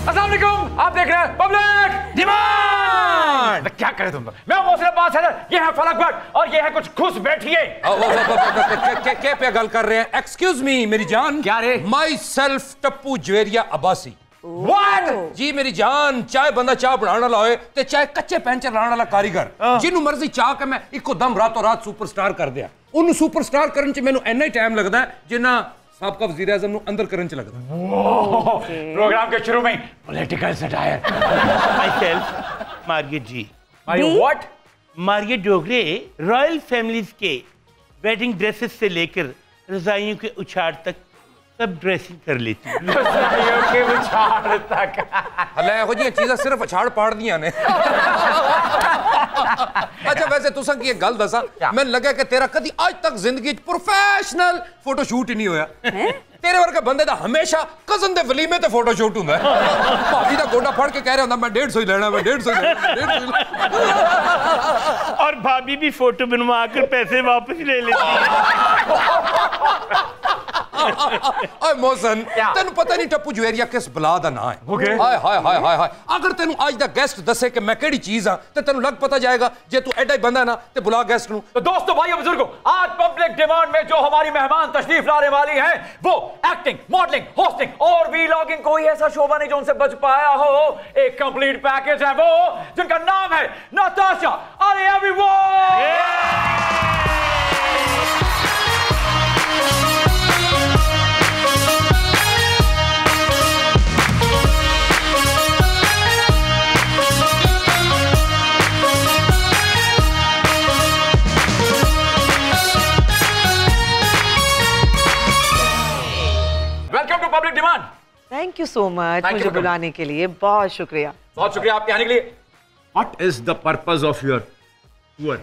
अस्सलाम वालेकुम, आप देख रहे हैं पब्लिक डिमांड। क्या करें तुम लोग? मैं मोहसिन अब्बास हैदर, ये है फलक भट्ट और ये है कुछ खुश बैठिए। क्या पे गल कर रहे हैं? एक्सक्यूज मी मेरी जान। क्या रे? Myself Tappu Javeria Abbasi. What? जी मेरी जान, चाहे बंदा चाह बनाने वाला होए ते चाहे कच्चे पैंचर लाने वाला कारीगर, जिन्हों मर्जी चाह के मैं इको दम रातों रात सुपरस्टार कर दिया। उन्हें सुपरस्टार करने च मैनू इन्ना ही टाइम लगता है जिन्ना साबका वज़ीर आज़म नू अंदर करने च लगता है। प्रोग्राम के शुरू में political satire. myself Margaret ji. What? Margaret Dogre royal families के वेडिंग ड्रेसेस से लेकर रजाइयों के उछाड़ तक सब ड्रेसिंग कर लेती हूँ। के उछाड़ तक। हले हो जी चीज़ां सिर्फ उछाड़ पाड़ दियां ने। अच्छा वैसे तुसा की एक गल दसा, मैंने लगा कि तेरा कदी आज तक जिंदगी प्रोफेशनल फोटोशूट ही नहीं होया। तेरे वर्गे बंदे दा हमेशा कजन दे वलीमे ते फोटोशूट हुंदा है। भाभी दा गोडा फड़ के कह रहा हुंदा मैं 150 ही लेना, मैं 150 ही लेना। और भाभी भी फोटो बनवा कर पैसे वापस ले लेती है। ओए मोहसन, तेनू पता नहीं टप्पू जवेरिया किस बला दा नाम है? हाय हाय हाय हाय हाय। अगर तेनू आज दा गेस्ट दसे कि मैं केड़ी चीज हां ते तेनू लग पता जाएगा। जे तू एडा ही बंदा ना ते बुला गेस्ट नू। तो दोस्तों भाइयों बुजुर्गों, आज पब्लिक डिमांड में जो हमारी मेहमान तशरीफ लाने वाली हैं वो एक्टिंग, मॉडलिंग, होस्टिंग और वीलॉगिंग, कोई ऐसा शोबा नहीं जो उनसे बच पाया हो। एक कंप्लीट पैकेज है वो, जिनका नाम है नताशा। अरे everyone, welcome to public demand. Thank you so much मुझे बुलाने के लिए, बहुत शुक्रिया। बहुत शुक्रिया आपके आने के लिए। What is the purpose of your tour?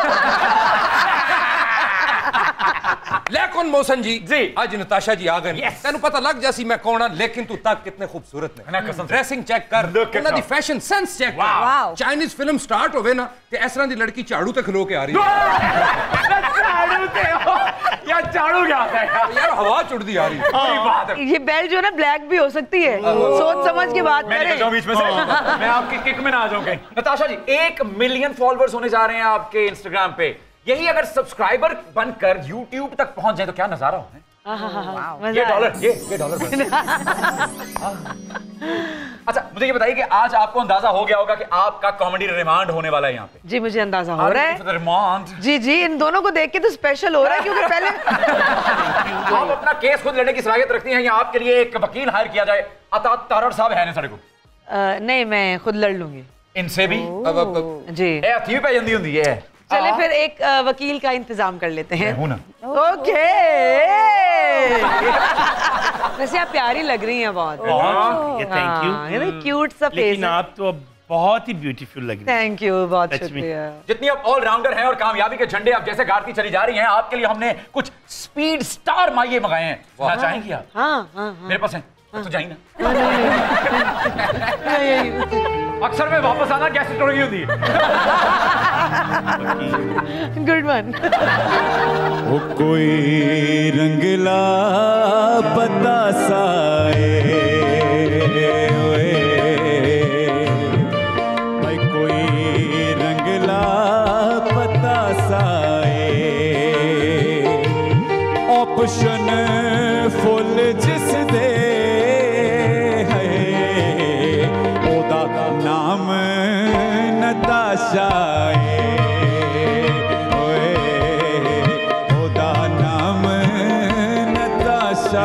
लेकिन मोहसन जी जी आज नताशा जी आ गए। तेनू पता लग जासी मैं कौन हां, लेकिन तू तक कितने खूबसूरत ने। ड्रेसिंग चेक कर, उन्हां दी फैशन सेंस चेक कर। चाइनीज फिल्म स्टार्ट होवे ना ते इस तरह दी लड़की झाड़ू ते खलो के आ रही है। झाड़ू ते यार, झाड़ू क्या होता है यार? हवा चुड़दी आ रही है। ये बेल जो ना ब्लैक भी हो सकती है, सोच समझ के बात मैं निकल जाऊं बीच में से। मैं आपकी किक में ना आ जाऊं कहीं। नताशा जी 1 मिलियन फॉलोअर्स होने जा रहे हैं आपके इंस्टाग्राम पे। यही अगर सब्सक्राइबर बनकर यूट्यूब तक पहुंच जाए तो क्या नजारा हो? ये डॉलर अच्छा मुझे ये बताइए कि आज आपको अंदाजा हो गया होगा कि आपका कॉमेडी रिमांड होने वाला है यहाँ पे। जी मुझे अंदाजा हो रहा है। रिमांड जी इन दोनों को देख के तो स्पेशल हो रहा है, क्योंकि पहले आप अपना केस खुद लड़ने की सलाहियत रखती हैं या आपके लिए एक वकील हायर किया जाए? अता तारड़ साहब है सड़क को? नहीं, मैं खुद लड़ लूंगी इनसे भी। जी हथी पे जंदी होंदी है। चले फिर एक वकील का इंतजाम कर लेते हैं। ओके। वैसे आप प्यारी लग रही हैं बहुत। Thank you. क्यूट सा फेस। लेकिन आप तो अब बहुत ही ब्यूटीफुल लग रही हैं। थैंक यू, बहुत शुक्रिया। जितनी आप ऑलराउंडर हैं और कामयाबी के झंडे आप जैसे गाड़ती चली जा रही हैं, आपके लिए हमने कुछ स्पीड स्टार माइये मंगाए हैं। ना चाहेंगी आप? हाँ। मेरे पास हैं तो जाइए ना। अक्सर में वापस आना कैसे टोड़गी होती है। Good one. वो कोई रंगला पता साए, कोई रंगला पता साए, ऑप्शन फुल जिस दे नाम नताशा ओए, ओदा नाम नताशा।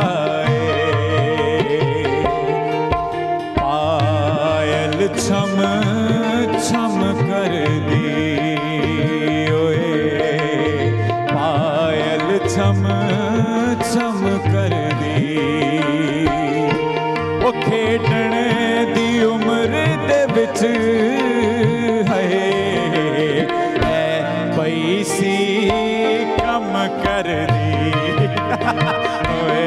पायल छम छम कर दी ओए, पायल छम छम कर दी। ओ खेडण दी उम्र दे विच है पैसी कम कर दी ओए,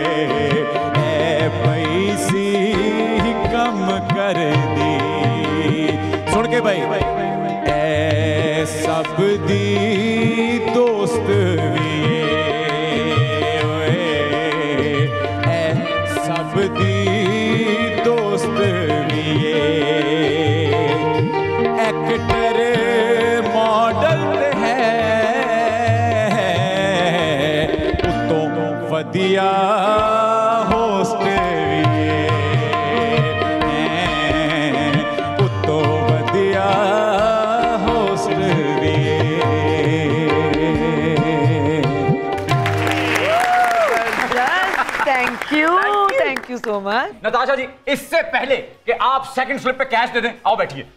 पैसी कम कर दी। सुन के भाई, ए सब दी दोस्त भी ओए, ए सब दी दोस्त वधिया होस्ट उत्तो वधिया host thank you so much. Natasha ji, इससे पहले कि आप सेकंड स्लिप पे कैश दे दें, आओ बैठिए।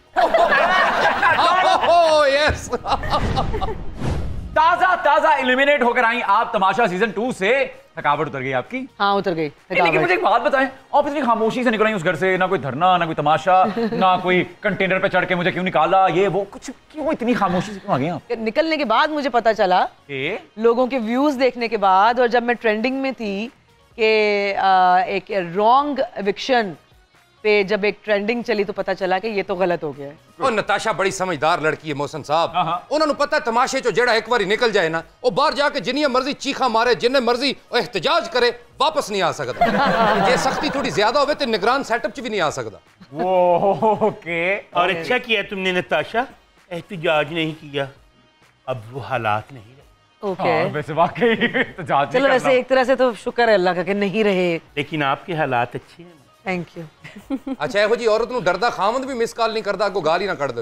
यस ताजा ताजा एलिमिनेट होकर आई आप तमाशा सीजन 2 से। थकावट उतर गई आपकी? हाँ उतर गई। लेकिन मुझे एक बात बताएं, आप इतनी खामोशी से निकल आई उस घर से, ना कोई धरना, ना कोई तमाशा, ना कोई कंटेनर पे चढ़ के मुझे क्यों निकाला, ये वो कुछ, क्यों इतनी खामोशी से क्यों आ गई आप? निकलने के बाद मुझे पता चला लोगों के व्यूज देखने के बाद, और जब मैं ट्रेंडिंग में थी कि एक रॉन्ग एविक्शन पे जब एक ट्रेंडिंग चली तो पता चला कि ये तो गलत हो गया है। और नताशा बड़ी समझदार लड़की है मोहसन साहब। उन्होंने पता है तमाशे चो जेड़ा एक बार निकल जाए ना, वो बाहर जाके जिन्नी मर्जी चीखा मारे, जिन्ने मर्जी एहतजाज करे, वापस नहीं आ सकता। ये सख्ती थोड़ी ज्यादा होवे तो निगरान सेटअप च भी नहीं आ सकता। वो ओके। और अच्छा किया तुमने नताशा, एहतजाज नहीं किया, अब वो हालात नहीं रहे। ओके। वैसे वाकई एहतजाज चलो वैसे एक तरह से तो शुक्र है अल्लाह का कि नहीं रहे। लेकिन आपके हालात अच्छे हैं। Thank you. अच्छा एहो जी औरत नूं डरदा खामद भी मिस कॉल नहीं करदा, को गाल ही ना कट दे।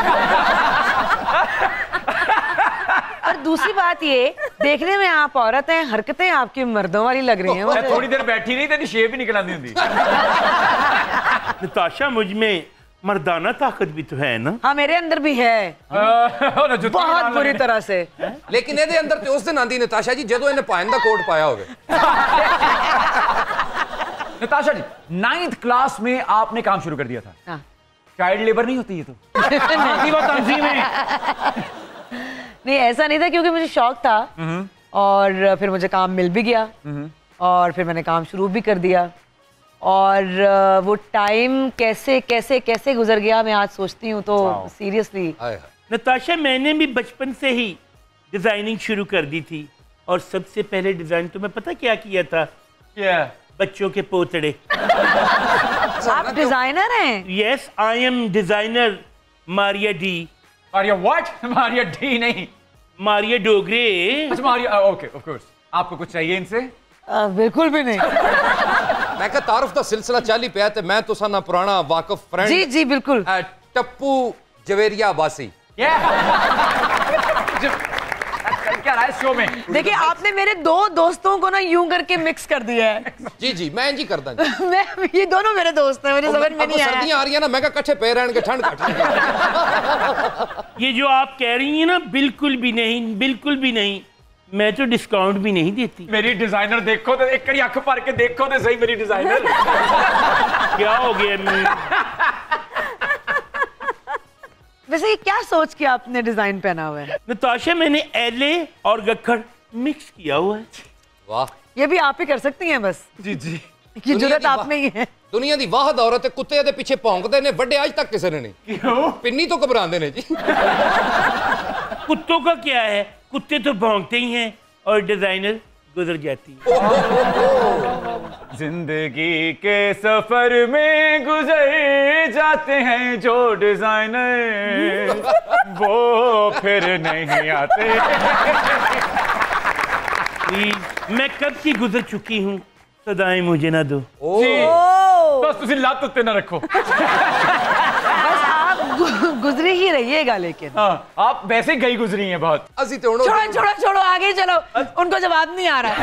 और दूसरी बात ये, देखने में आप औरत हैं, हरकतें आपकी मर्दों वाली लग रही हैं। मैं थोड़ी देर बैठी नहीं तेरी शेप ही निकल आती हुंदी। नताशा मुझ में मर्दाना ताकत भी तो है ना? हाँ मेरे अंदर भी है, बहुत बुरी तरह से। लेकिन ਇਹਦੇ ਅੰਦਰ ਤੇ ਉਸ ਦਿਨ ਆਂਦੀ ਨਤਾਸ਼ਾ ਜੀ ਜਦੋਂ ਇਹਨੇ ਪਾਇਨ ਦਾ ਕੋਟ ਪਾਇਆ ਹੋਵੇ। नताशा जी, 9th क्लास में आपने काम शुरू कर दिया था। हाँ। चाइल्ड लेबर नहीं होती ये तो? वो तंजीम है। नहीं ऐसा नहीं था, क्योंकि मुझे शौक था और फिर मुझे काम मिल भी गया और फिर मैंने काम शुरू भी कर दिया। और वो टाइम कैसे कैसे कैसे गुजर गया मैं आज सोचती हूँ तो सीरियसली। नताशा मैंने भी बचपन से ही डिजाइनिंग शुरू कर दी थी, और सबसे पहले डिजाइन तो मैं पता क्या किया था? बच्चों के पोतड़े। आप डिजाइनर हैं? Yes I am designer Maria D. Maria what? Maria D नहीं, मारिया डोगरे। अच्छा मारिया, ओके ऑफ कोर्स। आपको कुछ चाहिए इनसे? बिल्कुल भी नहीं। मैं कहा तारुफ दा सिलसिला चाली पिया ते मैं तुसा ना पुराना वाकफ फ्रेंड जी जी बिल्कुल टप्पू जवेरिया बासी। क्या रहा है शो में? देखिए आपने मेरे दो दोस्तों को ना यूं करके मिक्स कर दिया है। जी जी मैं जी करदा। मैं ये दोनों मेरे दोस्त हैं, मुझे समझ में नहीं आया। सर्दियां आ रही है ना, मैं कहा कट्ठे पे रहन के ठंड कट। ये जो आप कह रही हैं ना, बिल्कुल भी नहीं, बिल्कुल भी नहीं। मैं तो डिस्काउंट भी नहीं देती। मेरी डिजाइनर देखो तो एक कड़ी अख भर के देखो तो सही मेरी डिजाइनर। क्या हो गया? वैसे ये क्या सोच के आपने डिजाइन पहना हुआ है? नताशा मैंने एले और गखड़ मिक्स किया हुआ है। वाह, ये भी आप ही कर सकती हैं बस। जी जी, ये जरूरत आप में ही है। दुनिया दी वाहद औरत कुत्ते दे पीछे भौंकदे ने, बड़े आज तक किसी ने नहीं। क्यों? पिन्नी तो घबरांदे ने जी। कुत्तों का क्या है, कुत्ते तो भौंकते ही हैं और डिजाइनर गुजर जाती है। जिंदगी के सफर में गुजर जाते हैं जो डिजाइनर, वो फिर नहीं आते। मैं कब की गुजर चुकी हूँ, सदाएं मुझे ना दो। बस तुसी लात उत्ते ना रखो। बस आप गुजरे ही रहिएगा। लेकिन हाँ, आप वैसे ही गई गुजरी हैं बहुत। असी तो छोड़ो छोड़ो छोड़ो, आगे चलो, उनको जवाब नहीं आ रहा है।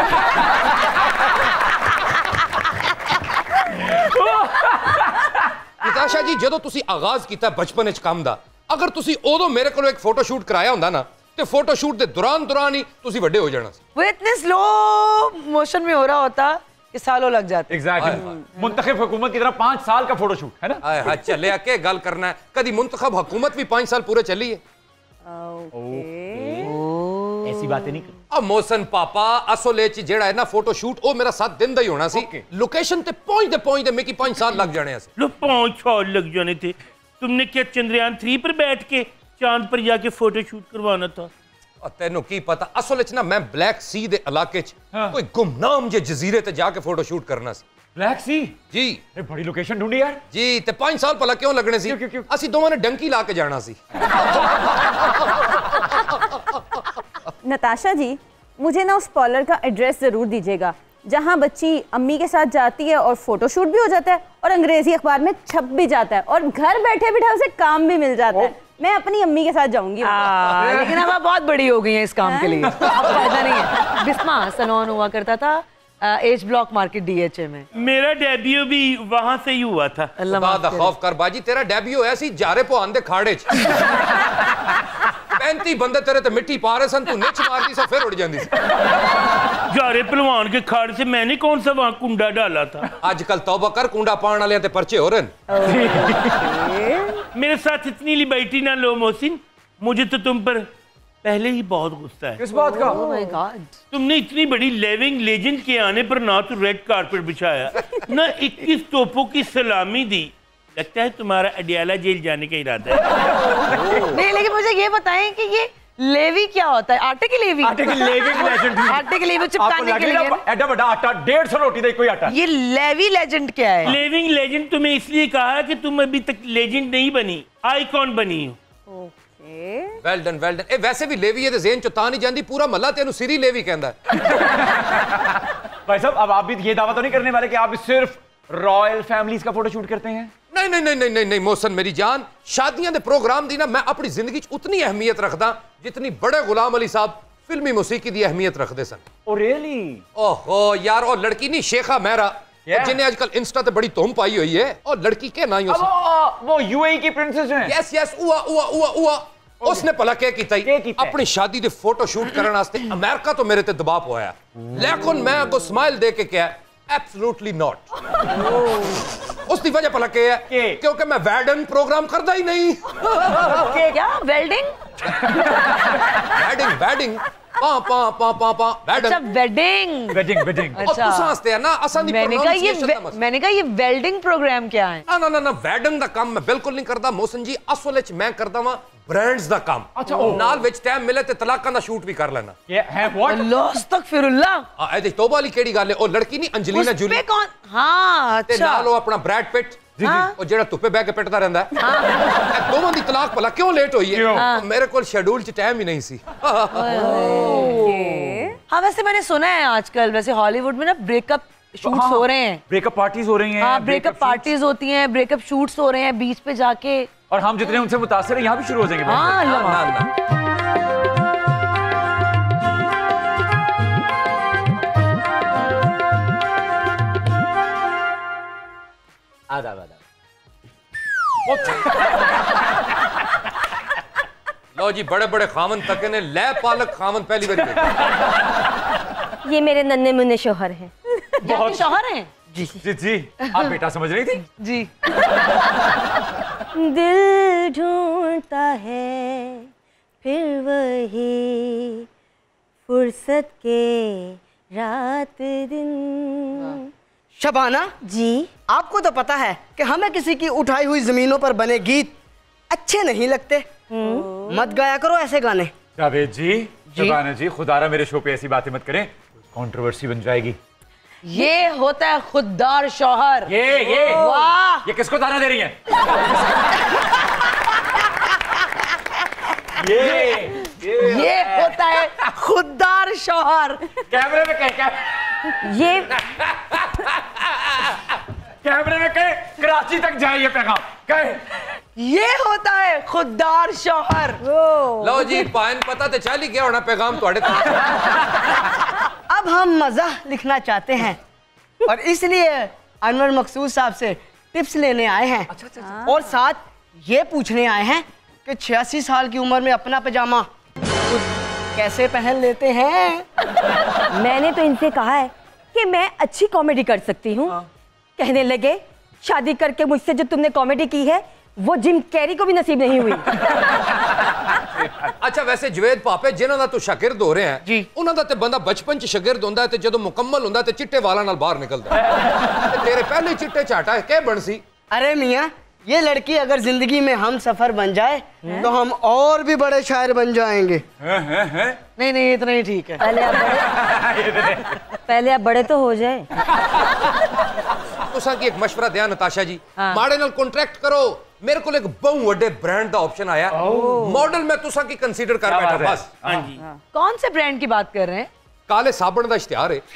नताशा जी ਜਦੋਂ ਤੁਸੀਂ ਆਗਾਜ਼ ਕੀਤਾ ਬਚਪਨ ਵਿੱਚ ਕੰਮ ਦਾ, ਅਗਰ ਤੁਸੀਂ ਉਦੋਂ ਮੇਰੇ ਕੋਲੋਂ ਇੱਕ ਫੋਟੋ ਸ਼ੂਟ ਕਰਾਇਆ ਹੁੰਦਾ ਨਾ, ਤੇ ਫੋਟੋ ਸ਼ੂਟ ਦੇ ਦੌਰਾਨ ਹੀ ਤੁਸੀਂ ਵੱਡੇ ਹੋ ਜਾਣਾ ਸੀ। वो इतने स्लो मोशन में हो रहा होता कि सालों लग जाते। एग्जैक्टली। मुंतखब हुकूमत की तरह 5 साल का फोटोशूट है ना। ਆਏ ਹਾ ਚੱਲਿਆ ਕੇ ਗੱਲ ਕਰਨਾ ਹੈ, ਕਦੀ ਮੁੰਤਖਬ ਹਕੂਮਤ ਵੀ 5 ਸਾਲ ਪੂਰੇ ਚੱਲੀ ਹੈ। ऐसी बातें नहीं कर। ਆ ਮੋਹਸਨ ਪਾਪਾ ਅਸਲ ਵਿੱਚ ਜਿਹੜਾ ਹੈ ਨਾ ਫੋਟੋ ਸ਼ੂਟ, ਉਹ ਮੇਰਾ 7 ਦਿਨ ਦਾ ਹੀ ਹੋਣਾ ਸੀ। ਲੋਕੇਸ਼ਨ ਤੇ ਪਹੁੰਚਦੇ ਮੇਕੀ 5 साल लग जाने ਸੀ। लो 5 साल लग जाने थे। तुमने क्या चंद्रयान 3 पर बैठ के चांद पर जाके फोटो शूट करवाना था? ਤੈਨੂੰ ਕੀ ਪਤਾ, ਅਸਲ ਵਿੱਚ ਨਾ ਮੈਂ ਬਲੈਕ ਸੀ ਦੇ ਇਲਾਕੇ 'ਚ ਕੋਈ ਗੁੰਮਨਾਮ ਜੇ ਜਜ਼ੀਰੇ ਤੇ ਜਾ ਕੇ ਫੋਟੋ ਸ਼ੂਟ ਕਰਨਾ ਸੀ। ब्लैक सी? ਜੀ बड़ी लोकेशन ढूंढी यार। ਜੀ ਤੇ 5 ਸਾਲ ਪਹਿਲਾਂ ਕਿਉਂ ਲੱਗਣੇ ਸੀ? क्यों? ਅਸੀਂ ਦੋਵਾਂ ਨੇ ਡੰਕੀ ਲਾ ਕੇ ਜਾਣਾ ਸੀ। नताशा जी, मुझे ना उस पार्लर का एड्रेस जरूर दीजिएगा, जहाँ बच्ची अम्मी के साथ जाती है और फोटोशूट भी हो जाता है और अंग्रेजी अखबार में छप भी जाता है और घर बैठे बैठे उसे काम भी मिल जाता है। मैं अपनी अम्मी के साथ जाऊंगी। लेकिन अब आप बहुत बड़ी हो गई हैं इस काम के लिए, अब फायदा नहीं है। बिस्मा सलोन हुआ करता था एज ब्लॉक मार्केट DHA में। मेरा डेब्यू भी वहां से ही हुआ था। अल्लाह माफ करे। खौफ कर बाजी, तेरा डेब्यू ऐसी जारे पो आंदे खाड़े 35 बंदे तेरे ते मिट्टी पा रहे सन, तू निच मारदी सा फिर उड़ जांदी सी। जारे पहलवान के खाड़ से मैंने कौन सा वहां कुंडा डाला था। आजकल तौबा कर, कुंडा पाण वाले ते पर्चे हो रहे मेरे साथ इतनी लिबर्टी ना लो मोहसिन, मुझे तो तुम पर पहले ही बहुत गुस्सा है। किस बात का? Oh my God. तुमने इतनी बड़ी लिविंग लेजेंड के आने पर ना तो रेड कारपेट बिछाया ना 21 तोपों की सलामी दी। लगता है तुम्हारा अडियाला जेल जाने का इरादा है। नहीं, लेकिन मुझे ये बताएं कि ये लेवी क्या होता है? आटे की लेवी? आटे की लेविंग लेजेंड। आटे की लेवी चिपकाने के लिए एडा बड़ा आटा 150 रोटी दे कोई आटा। ये लेवी लेजेंड क्या है? लिविंग लेजेंड तुम्हें इसलिए कहा है कि तुम अभी तक लेजेंड नहीं बनी, आइकॉन बनी हो। Well done well done. ए वैसे भी लेवी है ते ज़ेन चो तां नहीं जांदी, पूरा महल्ला तेनू सिरी लेवी कहंदा है। भाई साहब, अब आप भी ये दावा तो नहीं करने वाले कि आप भी सिर्फ रॉयल फैमिलीज का फोटो शूट करते हैं? नहीं नहीं नहीं नहीं नहीं नहीं मोहसन मेरी जान, शादियां दे प्रोग्राम दी ना मैं अपनी जिंदगी च उतनी अहमियत रखदा जितनी बड़े गुलाम अली साहब फिल्मी मौसीकी दी अहमियत रखदे सन। Oh really? ओहो यार, ओ लड़की नहीं शेखा मेहरा जिन्हें आजकल इंस्टा ते बड़ी धूम पाई हुई है, और लड़की के ना ही वो यूएई की प्रिंसेस हैं। यस यस उआ उआ उआ उआ उसने भला क्या कीता अपनी शादी दे फोटो शूट करने वास्ते अमेरिका तो मेरे ते दबाव होया, लेकिन मैं अगो स्माइल दे के क्या एब्सोल्युटली नॉट। उसकी वजह भला क्या है? क्योंकि मैं वेडिंग प्रोग्राम करता ही नहीं। क्या वेल्डिंग? वेडिंग वेडिंग पा पा पा पा पा अच्छा वेडिंग वेडिंग वेडिंग। अच्छा हंसते हैं ना आसानी। मैंने कहा ये वेल्डिंग प्रोग्राम क्या है? ना ना ना वेडिंग दा काम मैं बिल्कुल नहीं करता मोहसन जी, असल विच मैं करदा वां ब्रांड्स दा काम। अच्छा नाल विच टाइम मिले ते तलाकां दा शूट भी कर लेना। ये है व्हाट? अल्लाह अस्तगफिरुल्लाह। ए दे तौबा वाली केड़ी गल है? ओ लड़की नहीं अंजलिना जूली पे कौन? हां ते अच्छा। नाल ओ अपना ब्रैड पिट ओ जेड़ा धुप्पे बैठ के पिटदा रहंदा है। हां दोवां दी तलाक भला क्यों लेट होई है? मेरे कोल शेड्यूल च टाइम ही नहीं सी। हाँ वैसे मैंने सुना है आजकल वैसे हॉलीवुड में ना ब्रेकअप शूट्स हो रहे हैं, ब्रेकअप पार्टीज हो रही हैं। हाँ ब्रेकअप पार्टीज होती हैं, ब्रेकअप शूट्स हो रहे हैं बीच पे जाके, और हम जितने उनसे मुतासिर हैं यहाँ भी शुरू हो जाएंगे। हाँ आदाब आदाब। लो जी बड़े बड़े खामन तक ने ले पालक खामन पहली बार। ये मेरे नन्हे मुन्ने शोहर हैं। बहुत शौहर हैं जी जी जी। आप बेटा समझ रही थी जी। दिल ढूंढता है फिर वही फुर्सत के रात दिन। शबाना जी आपको तो पता है कि हमें किसी की उठाई हुई जमीनों पर बने गीत अच्छे नहीं लगते। मत गाया करो ऐसे गाने। जावेद जी, शबाना जी, खुदारा मेरे शो पे ऐसी बातें मत करें, कंट्रोवर्सी बन जाएगी। ये होता है खुददार शौहर। ये वाह, ये किसको ताना दे रही हैं? ये होता है खुददार शौहर। कैमरे में कहे ये कैमरे में कहे कराची तक जाए ये पैगाम कहे। ये होता है खुददार शौहर। लो जी पाइन पता तो चल ही गया होना पैगाम ਤੁਹਾਡੇ तक। अब हम मज़ाह लिखना चाहते हैं और इसलिए अनवर मकसूद साहब से टिप्स लेने आए हैं। अच्छा। और साथ ये पूछने आए हैं कि 86 साल की उम्र में अपना पजामा खुद कैसे पहन लेते हैं। मैंने तो इनसे कहा है कि मैं अच्छी कॉमेडी कर सकती हूँ। कहने लगे शादी करके मुझसे जो तुमने कॉमेडी की है वो जिम कैरी को भी नसीब नहीं हुई। अच्छा वैसे जवेद पापे जिन्हां दा तू शागिर्द हो रहे हैं जी, उन्हां दा ते बंदा बचपन च शागिर्द हुंदा है ते जदों मुकम्मल हुंदा ते चिट्टे वालां नाल बाहर निकलदा है। ते तेरे पहले चिट्टे चाटा है क्या बन सी? अरे मियाँ ये लड़की अगर जिंदगी में हम सफर बन जाए तो हम और भी बड़े शायर बन जाएंगे। नहीं नहीं इतना ही ठीक है। पहले आप बड़े तो हो जाए। तुसा की एक मशवरा दिया नताशा जी, माड़े नाल कॉन्ट्रैक्ट करो। मेरे को एक बहु वड्डे ब्रांड दा ऑप्शन आया, मॉडल मैं तुसा की कंसीडर कर बैठा बस। हाँ जी। कौन से ब्रांड की बात कर रहे हैं? काले साबण का इश्तिहार है।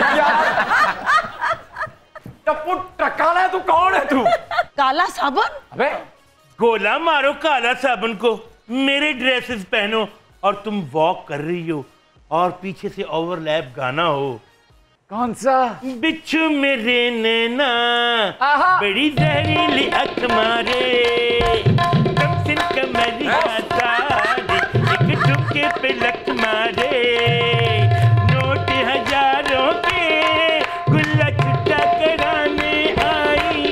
टप्पू काला है, तू कौन है तू? काला साबुन? अबे गोला मारो काला साबुन को, मेरे ड्रेसेस पहनो और तुम वॉक कर रही हो और पीछे से ओवरलैप गाना हो। कौन सा? बिच्छू मेरे नैना बड़ी जहरीली अख मारे, कमसिन कमरिया सारी एक ठुमके पे लक मारे, नोट हजारों के गुल्ला छुट्टा कराने आई,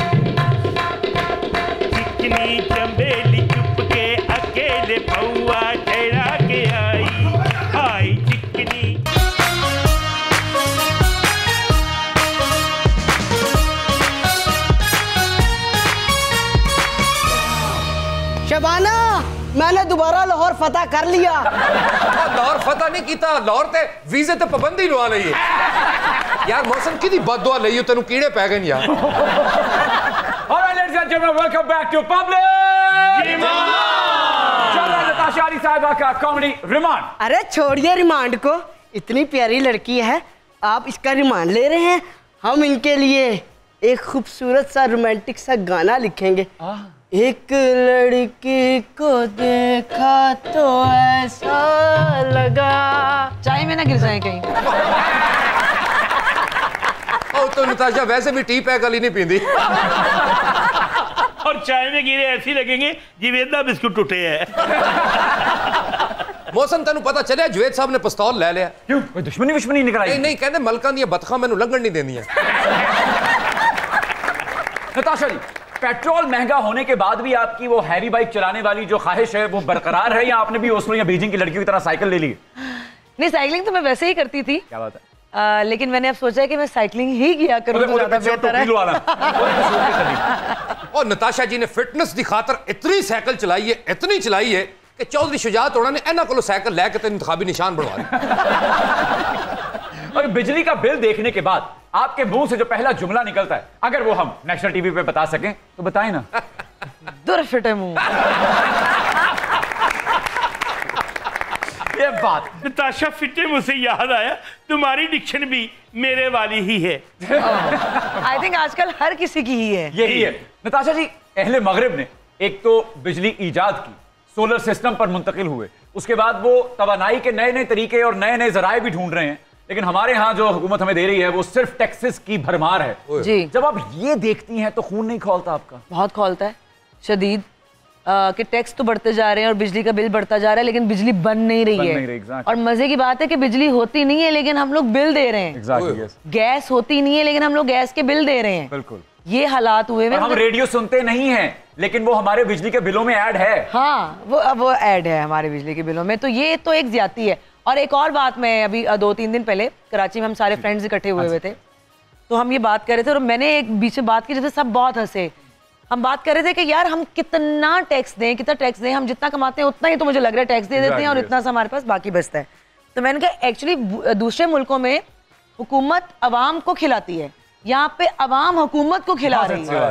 चिकनी चंबेली चुप के अकेले पौआ ठहरा के आई चिकनी। शबाना, मैंने दोबारा लाहौर फतह कर लिया। लाहौर फतह नहीं कीता, लाहौर ते वीजे ते पाबंदी लवा लई है। यार मौसम की बददुआ लई हो, तेनू कीड़े पै गए यार। Alright, ladies and gentlemen, welcome back to Public Demand। चल रहा है नताशा अली साहिबा का कॉमेडी रिमांड। अरे छोड़िए रिमांड को, इतनी प्यारी लड़की है, आप इसका रिमांड ले रहे हैं। हम इनके लिए एक खूबसूरत सा रोमांटिक सा गाना लिखेंगे। एक लड़की को देखा तो ऐसा लगा। चाय में ना गिर जाए कहीं। ओ तो नताशा वैसे भी टी पैक वाली नहीं पींदी। और चाय में गिरे ऐसे लगेंगे जिवेदा बिस्कुट टूटे हैं। मौसम तेन पता चलिया जुवेद साहब ने पिस्तौल ले लिया? क्यों, कोई दुश्मनी विश्मनी निकल आई? नहीं नहीं, कहते मलकां दी बतखां मैनू लंघण नहीं देंदियां। नताशा जी, पेट्रोल महंगा होने के बाद भी आपकी वो हैवी बाइक चलाने वाली जो ख्वाहिश है वो बरकरार है, या आपने भी ओस्लो या बीजिंग की लड़कियों की तरह साइकिल ले ली? नहीं, साइकिलिंग तो मैं वैसे ही करती थी। क्या बात है? लेकिन मैंने अब सोचा है कि मैं साइकिलिंग ही किया करूं तो ज्यादा बेहतर है। और नताशा जी ने फिटनेस की खातर इतनी साइकिल चलाई है, इतनी चलाई है कि चौधरी शुजात होना ने इन्हां कोलों साइकिल लैके ते इंतखाबी निशान बनवा ली। और बिजली का बिल देखने के बाद आपके मुंह से जो पहला जुमला निकलता है, अगर वो हम नेशनल टीवी पे बता सकें तो बताएं ना। दूर फिटे मुंह। ये बात नताशा फिटे मुझसे याद आया, तुम्हारी डिक्शन भी मेरे वाली ही है। आई थिंक आजकल हर किसी की ही है। यही है। नताशा जी, अहले मगरिब ने एक तो बिजली ईजाद की, सोलर सिस्टम पर मुंतकिल हुए, उसके बाद वो तवानाई के नए नए तरीके और नए नए जराए भी ढूंढ रहे हैं, लेकिन हमारे यहाँ जो हुकूमत हमें दे रही है वो सिर्फ टैक्सेस की भरमार है। जी। जब आप ये देखती हैं तो खून नहीं खौलता आपका? बहुत खौलता है, शदीद। कि टैक्स तो बढ़ते जा रहे हैं और बिजली का बिल बढ़ता जा रहा है, लेकिन बिजली बन नहीं रही है। exactly. और मजे की बात है कि बिजली होती नहीं है लेकिन हम लोग बिल दे रहे हैं। Exactly, yes. गैस होती नहीं है लेकिन हम लोग गैस के बिल दे रहे हैं। बिल्कुल। ये हालात हुए हैं। हम रेडियो सुनते नहीं हैं लेकिन वो हमारे बिजली के बिलों में ऐड है। हाँ, वो ऐड है हमारे बिजली के बिलों में, तो ये तो एक ज्यादती है। और एक और बात, मैं अभी 2-3 दिन पहले कराची में हम सारे फ्रेंड्स इकट्ठे हुए थे, तो हम ये बात कर रहे थे और मैंने एक बीच में बात की जिससे सब बहुत हंसे। हम बात कर रहे थे कि यार हम कितना टैक्स दें, हम जितना कमाते हैं उतना ही तो मुझे लग रहा है टैक्स दे देते हैं और इतना सा हमारे पास बाकी बचता है। तो मैंने कहा एक्चुअली दूसरे मुल्कों में हुकूमत अवाम को खिलाती है, यहाँ पे अवाम हुकूमत को खिला रही है।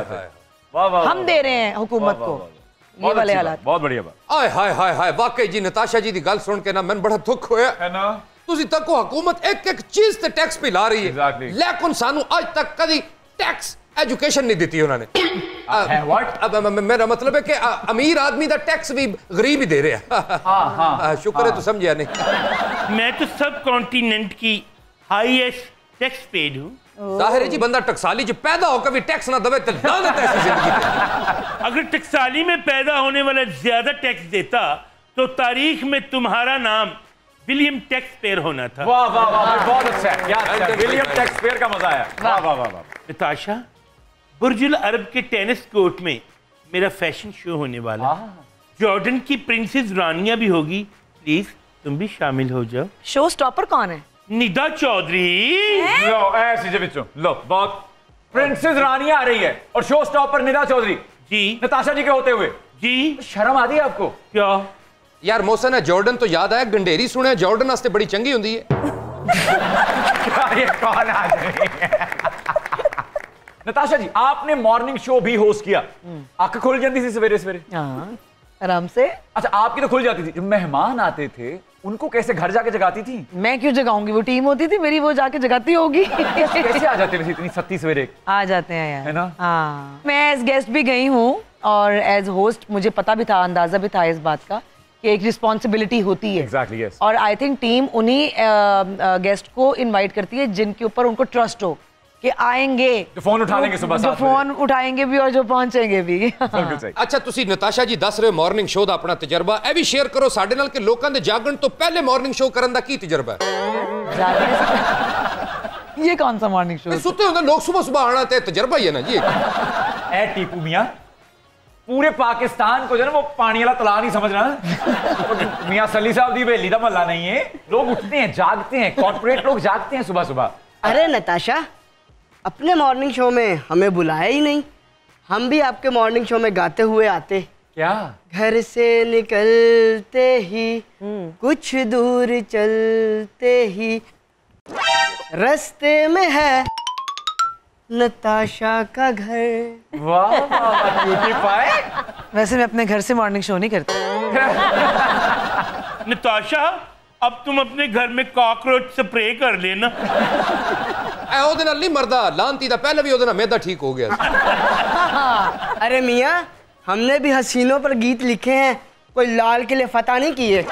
हम दे रहे हैं हुकूमत को। ये वाले हालात। बहुत बढ़िया बात। आय हाय हाय हाय, वाकई जी नताशा जी की गल सुन के ना मैंने बड़ा दुख होया है ना। तुसी तक को हुकूमत एक एक चीज ते टैक्स पे ला रही है। Exactly. लेकिन सानू आज तक कभी टैक्स एजुकेशन नहीं दी उन्होंने। What? अब मेरा मतलब है कि अमीर आदमी का टैक्स भी गरीब ही दे रहे हैं। शुक्र है तू समझिया नहीं। मैं तो सब कॉन्टिनेंट की हाईएस्ट टैक्स पेड हूँ। जाहिर है जी, बंदा टकसाली जो पैदा हो कभी टैक्स ना दबे तो लानत है ऐसी जिंदगी पे। अगर टकसाली में पैदा होने वाला ज्यादा टैक्स देता तो तारीख में तुम्हारा नाम विलियम टैक्सपेयर होना था। वाह वाह वाह, बहुत अच्छा है। क्या अच्छा, विलियम टैक्सपेयर का मजा आया। वाह वाह वाह वाह। नताशा, बुर्जुल अरब के टेनिस कोर्ट में मेरा फैशन शो होने वाला है। जॉर्डन की प्रिंसेस रानिया भी होगी, प्लीज तुम भी शामिल हो जाओ। शो स्टॉपर कौन है? निदा चौधरी। लो ऐसे जे बिचो लो, बहुत प्रिंसेस रानिया आ रही है और शो स्टॉपर निदा चौधरी जी, नताशा जी के होते हुए। जी शर्म आती है आपको? क्या यार मौसन है जॉर्डन तो याद आया, गंडेरी सुने जॉर्डन वास्ते बड़ी चंगी होंदी है। ये कौन आदमी है? नताशा जी, आपने मॉर्निंग शो भी होस्ट किया, आंख खुल जाती थी सवेरे सवेरे? हाँ, आराम से। अच्छा, आपकी तो खुल जाती थी। जब मेहमान आते थे उनको कैसे घर जाके जगाती थी? मैं क्यों जगाऊंगी, वो टीम होती थी मेरी, वो जाके जगाती होगी। कैसे आ जाते वैसे इतनी सत्ती सवेरे? आ जाते हैं यार, है ना? हाँ। मैं एज गेस्ट भी गई हूँ और एज होस्ट मुझे पता भी था, अंदाजा भी था इस बात का कि एक रिस्पॉन्सिबिलिटी होती है। Exactly, yes. और आई थिंक टीम उन्हीं गेस्ट को इनवाइट करती है जिनके ऊपर उनको ट्रस्ट हो कि आएंगे, जो फोन उठा लेंगे सुबह 7 जो फोन उठाएंगे भी और जो पहुंचेंगे भी। बिल्कुल सही। अच्छा ਤੁਸੀਂ ਨਤਾਸ਼ਾ ਜੀ ਦੱਸ ਰਹੇ ਹੋ ਮਾਰਨਿੰਗ ਸ਼ੋਅ ਦਾ ਆਪਣਾ ਤਜਰਬਾ, ਇਹ ਵੀ ਸ਼ੇਅਰ ਕਰੋ ਸਾਡੇ ਨਾਲ ਕਿ ਲੋਕਾਂ ਦੇ ਜਾਗਣ ਤੋਂ ਪਹਿਲੇ ਮਾਰਨਿੰਗ ਸ਼ੋਅ ਕਰਨ ਦਾ ਕੀ ਤਜਰਬਾ ਹੈ? ये कौन सा मॉर्निंग शो? ਸੁੱਤੇ ਹੁੰਦੇ ਲੋਕ ਸਵੇਰ ਸਵੇਰ ਆਣਾ ਤੇ ਤਜਰਬਾ ਹੀ ਹੈ ਨਾ ਜੀ। ए टीपू मियां, पूरे पाकिस्तान को जो ना वो पानी वाला तला नहीं समझना। मियां सली साहब दी बेली दा महल्ला नहीं है, लोग उठते हैं, जागते हैं, कॉर्पोरेट लोग जागते हैं सुबह सुबह। अरे नताशा, अपने मॉर्निंग शो में हमें बुलाया ही नहीं, हम भी आपके मॉर्निंग शो में गाते हुए आते। क्या? घर से निकलते ही कुछ दूर चलते ही रास्ते में है नताशा का घर। वाह वाह, ब्यूटी पाए। वैसे मैं अपने घर से मॉर्निंग शो नहीं करती। नताशा, अब तुम अपने घर में कॉकरोच स्प्रे कर लेना। ਐ ਉਹਦੇ ਨਾਲ ਨਹੀਂ ਮਰਦਾ, ਲਾਂਤੀ ਦਾ ਪਹਿਲੇ ਵੀ ਉਹਦੇ ਨਾਲ ਮੇਦਾ ਠੀਕ ਹੋ ਗਿਆ। अरे मियाँ, हमने भी हसीनों पर गीत लिखे हैं, कोई लाल किले फतह नहीं किए।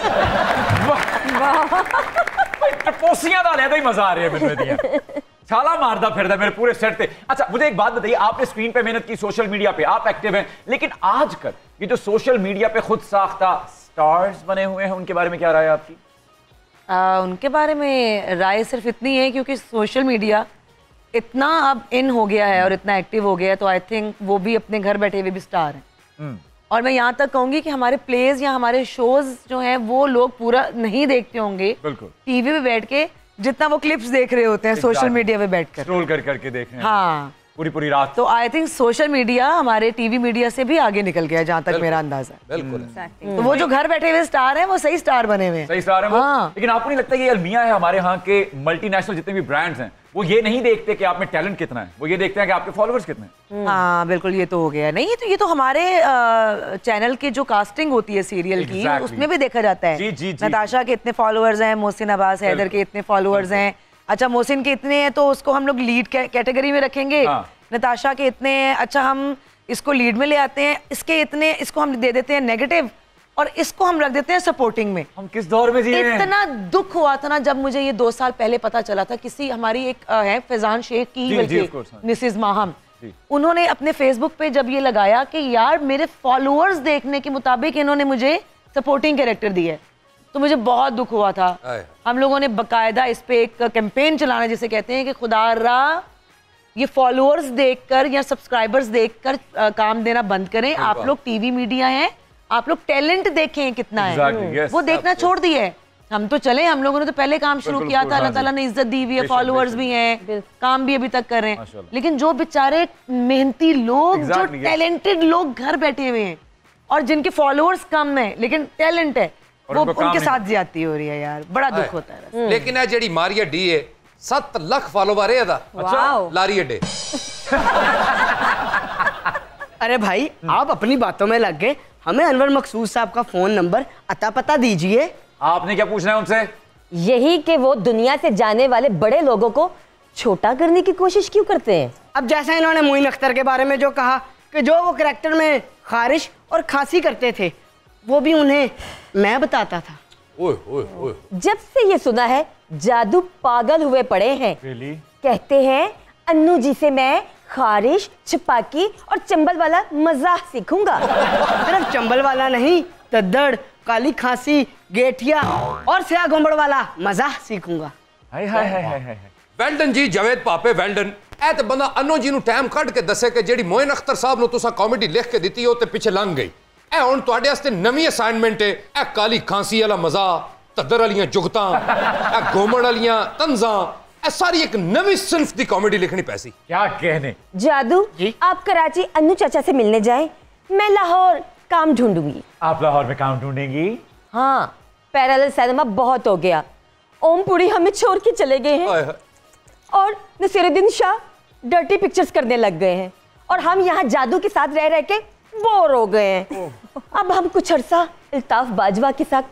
टपोसियां दा लेदा ही मजा आ रहा है बिल्कुल दिया। छाला मारदा फिरदा मेरे पूरे सेट पे। अच्छा मुझे एक बात बताइए, आपने स्क्रीन पे मेहनत की, सोशल मीडिया पे आप एक्टिव हैं, लेकिन आजकल ये जो सोशल मीडिया पे खुद साख्ता स्टार्स बने हुए हैं, उनके बारे में क्या राय है आपकी? उनके बारे में राय सिर्फ इतनी है क्योंकि सोशल मीडिया इतना अब इन हो गया है और इतना एक्टिव हो गया है, तो आई थिंक वो भी अपने घर बैठे हुए भी स्टार हैं। और मैं यहाँ तक कहूंगी कि हमारे प्लेज या हमारे शोज जो हैं वो लोग पूरा नहीं देखते होंगे टीवी पे बैठ के, जितना वो क्लिप्स देख रहे होते हैं सोशल मीडिया पे बैठकर, स्क्रॉल कर करके देख रहे हैं। हाँ, पूरी रात। तो आई थिंक सोशल मीडिया हमारे टीवी मीडिया से भी आगे निकल गया, जहाँ तक मेरा अंदाजा है। बिल्कुल। तो वो जो घर बैठे हुए स्टार हैं वो सही स्टार बने हुए हैं। सही स्टार हैं वो। हाँ। लेकिन आपको नहीं लगता ये अलमिया है, हमारे यहाँ के मल्टीनेशनल जितने भी ब्रांड्स हैं वो ये नहीं देखते कि आप में टैलेंट कितना है, वो ये देखते हैं कि आपके फॉलोअर्स कितने हैं। हाँ बिल्कुल, ये तो हो गया। नहीं ये तो हमारे चैनल की जो कास्टिंग होती है सीरियल की, उसमें भी देखा जाता है। जी। नताशा के इतने फॉलोअर्स हैं, मोहसिन अब्बास हैदर के इतने फॉलोअर्स हैं। अच्छा मोहसिन के इतने हैं तो उसको हम लोग लीड कैटेगरी में रखेंगे। नताशा के इतने हैं, अच्छा हम इसको लीड में ले आते हैं, इसके इतने, इसको हम दे देते हैं नेगेटिव और इसको हम रख देते हैं सपोर्टिंग में। हम किस दौर में जी रहे हैं? इतना दुख हुआ था ना जब मुझे ये 2 साल पहले पता चला था, किसी हमारी एक है फैजान शेख की मिसेज माहम, उन्होंने अपने फेसबुक पे जब ये लगाया कि यार मेरे फॉलोअर्स देखने के मुताबिक इन्होंने मुझे सपोर्टिंग कैरेक्टर दिया है, तो मुझे बहुत दुख हुआ था। हम लोगों ने बकायदा इस पे एक कैंपेन चलाना जिसे कहते हैं कि खुदा रा ये फॉलोअर्स देखकर या सब्सक्राइबर्स देखकर काम देना बंद करें। आप लोग टीवी मीडिया हैं, आप लोग टैलेंट देखें कितना है, वो देखना छोड़ दिए। हम तो चले, हम लोगों ने तो पहले काम शुरू किया था, अल्लाह ताला ने इज्जत दी हुई है, फॉलोअर्स भी हैं, काम भी अभी तक कर रहे हैं, लेकिन जो बेचारे मेहनती लोग, जो टैलेंटेड लोग घर बैठे हुए हैं और जिनके फॉलोअर्स कम है लेकिन टैलेंट है, वो उनके साथ ज्यादती हो रही है यार, बड़ा दुख होता है। लेकिन ਇਹ ਜਿਹੜੀ ਮਾਰੀਆ ਡੀ ਹੈ 7 ਲੱਖ ਫਾਲੋਵਰ ਹੈ ਇਹਦਾ। वाओ। ਲਾਰੀ ਅੱਡੇ। अरे भाई आप अपनी बातों में लग गए, हमें अनवर मकसूद साहब का फोन नंबर अता पता दीजिए। आपने क्या पूछना है उनसे? यही कि वो दुनिया से जाने वाले बड़े लोगों को छोटा करने की कोशिश क्यों करते हैं? अब जैसा इन्होंने मोइन अख्तर के बारे में जो कहा कि जो वो करैक्टर में खारिश और खांसी करते थे, वो भी उन्हें मैं बताता था। ओए ओए ओए। जब से ये सुना है जादू पागल हुए पड़े हैं। कहते हैं अन्नू जी से मैं खारिश, छपाकी और चंबल वाला मजाक सीखूंगा। सिर्फ चंबल वाला नहीं, तद्दड़, काली खांसी, गेठिया और स्या गोंबड़ वाला मजाक सीखूंगा। हाय हाय हाय हाय हाय। वेल्डन जी जावेद पापे वेल्डन। ए ते बंदा अन्नो जी नु टाइम कढ के दसे कि जेडी मोइन अख्तर साहब नु तुसा कॉमेडी लिख के दित्ती हो ते पिछे लंघ गई। ए हुण तुहाडे वास्ते नवी असाइनमेंट है। ए काली खांसी वाला मजाक, तद्दड़ वालियां जुगतां, ए गोमड़ वालियां तंजां, ए सारी एक नवी सिंफ दी कॉमेडी लिखनी पैसी। क्या कहने? जादू आप कराची अन्नू चाचा से मिलने जाएं, मैं लाहौर काम ढूंढूंगी। आप लाहौर में काम ढूंढेंगी? हाँ, पैरेलल सिनेमा बहुत हो गया, ओमपुरी हमें छोड़ के चले गए हैं और नसीरुद्दीन शाह डर्टी पिक्चर्स करने लग गए हैं और हम यहाँ जादू के साथ रह रह के बोर हो गए हैं। अब हम कुछ अरसा अल्ताफ बाजवा के साथ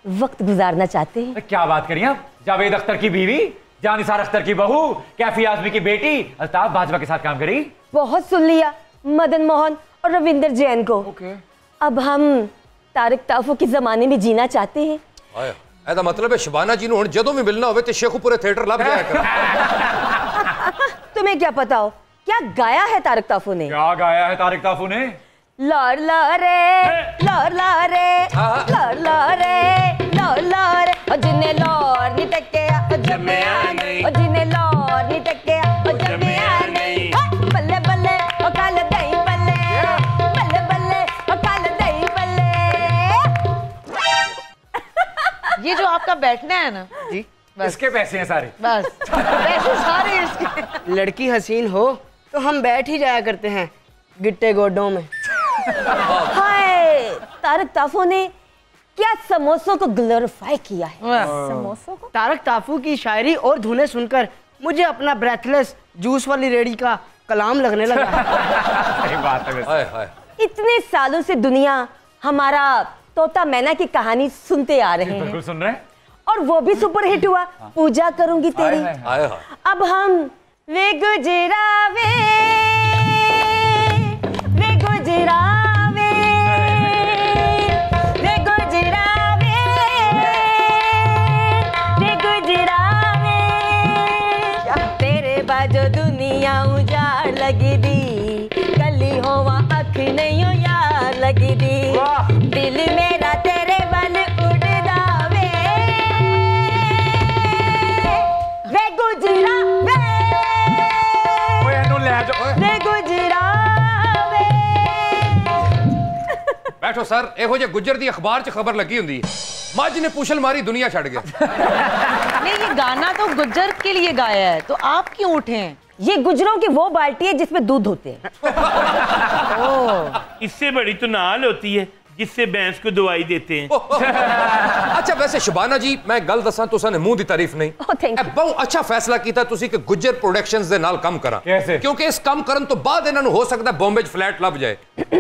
वक्त गुजारना चाहते हैं। क्या बात करिए आप? जावेद अख्तर की बीवी, जानिसार अख्तर की बहू, कैफी आजमी की बेटी अल्ताफ बाजवा के साथ काम करी। बहुत सुन लिया मदन मोहन और रविंदर जैन को। अब हम तारक ताफू के जमाने में जीना चाहते हैं। ऐसा मतलब है शबाना जी ने जदों भी मिलना हो शेखुपुरे थिएटर लब जाया कर। तुम्हें क्या पता हो क्या गाया है तारक ताफू ने? क्या गाया है तारक ताफू ने? लौर लारे लौर लारे लौर लारे लौर लारे और जिन्हें लौर नहीं टकिया जम्मिया नहीं, और जिन्हें लौर नहीं टकिया जम्मिया नहीं। बल्ले बल्ले ओ काल दही बल्ले, बल्ले बल्ले ओ काल दही बल्ले। ये जो आपका बैठना है ना जी, इसके पैसे हैं सारे। बस पैसे सारे इसके। लड़की हसीन हो तो हम बैठ ही जाया करते हैं गिट्टे गोडों में। हाय, तारक ताफू ने क्या समोसों को ग्लोरीफाई किया है। समोसों को तारक ताफू की शायरी और धुनें सुनकर मुझे अपना ब्रेथलेस जूस वाली रेडी का कलाम लगने लगा। सही बात है वैसे। हाय हाय। इतने सालों से दुनिया हमारा तोता मैना की कहानी सुनते आ रहे हैं बिल्कुल सुन रहे हैं। और वो भी सुपरहिट हुआ, पूजा करूंगी तेरी। हाय, हाय, हाय हाय। अब हम वे गुजरावे वे गुजरावे वे गुजरावे वे गुजरावे तेरे बाजो दुनिया उजाड़ लगी दी, कली होवा अख नहीं हो यार लगी दी। दिल मेरा तेरे बल उड़दा वे वे गुजरावे ओए एनु ले जाओ। वे गुजरावे। बैठो सर, ਇਹੋ ਜਿਹੇ गुज्जर दी अखबार च खबर लगी हुंदी है मझ ने पुछल मारी दुनिया छड़ गया। नहीं, ये गाना तो गुज्जर के लिए गाया है, तो आप क्यों उठे हैं? ये गुजरों की वो बाल्टी है जिसमें दूध होते हैं। इससे बड़ी तो नाल होती है जिससे भैंस को दवाई देते हैं। अच्छा वैसे शबाना जी मैं गल दसा तुसा ने मुंह दी तारीफ नहीं थैंक यू। बहुत अच्छा फैसला कीता तुसी कि गुज्जर प्रोडक्शंस दे नाल काम करा। कैसे? क्योंकि इस काम करन तो बाद इन्हां नु हो सकदा बॉम्बे च फ्लैट लब जाए।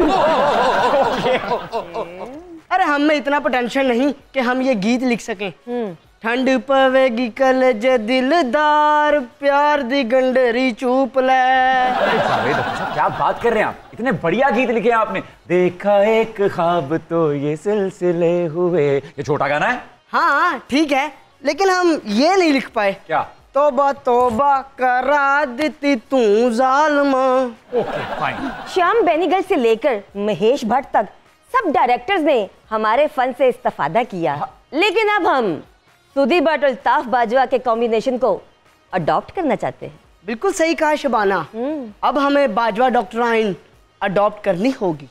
अरे हम में इतना पोटेंशियल नहीं कि हम ये गीत लिख सकें। ठंड पवेगी कलेज दिलदार, प्यार दी गंडरी चूप ले। जावेद अख्तर साहब, क्या बात कर रहे हैं आप? इतने बढ़िया गीत लिखे हैं आपने। देखा एक ख्वाब तो ये सिलसिले हुए, ये छोटा गाना है। हाँ ठीक है, लेकिन हम ये नहीं लिख पाए। क्या? तोबा तोबा करा देती तू जालमा। Okay fine. श्याम बेनीगल से लेकर महेश भट्ट तक सब डायरेक्टर्स ने हमारे फन से इस्तेफादा किया, लेकिन अब हम सुधीर भट्ट और अल्ताफ बाजवा के कॉम्बिनेशन को अडॉप्ट करना चाहते हैं। बिल्कुल सही कहा शबाना। अब हमें बाजवा डॉक्टराइन अडॉप्ट करनी होगी।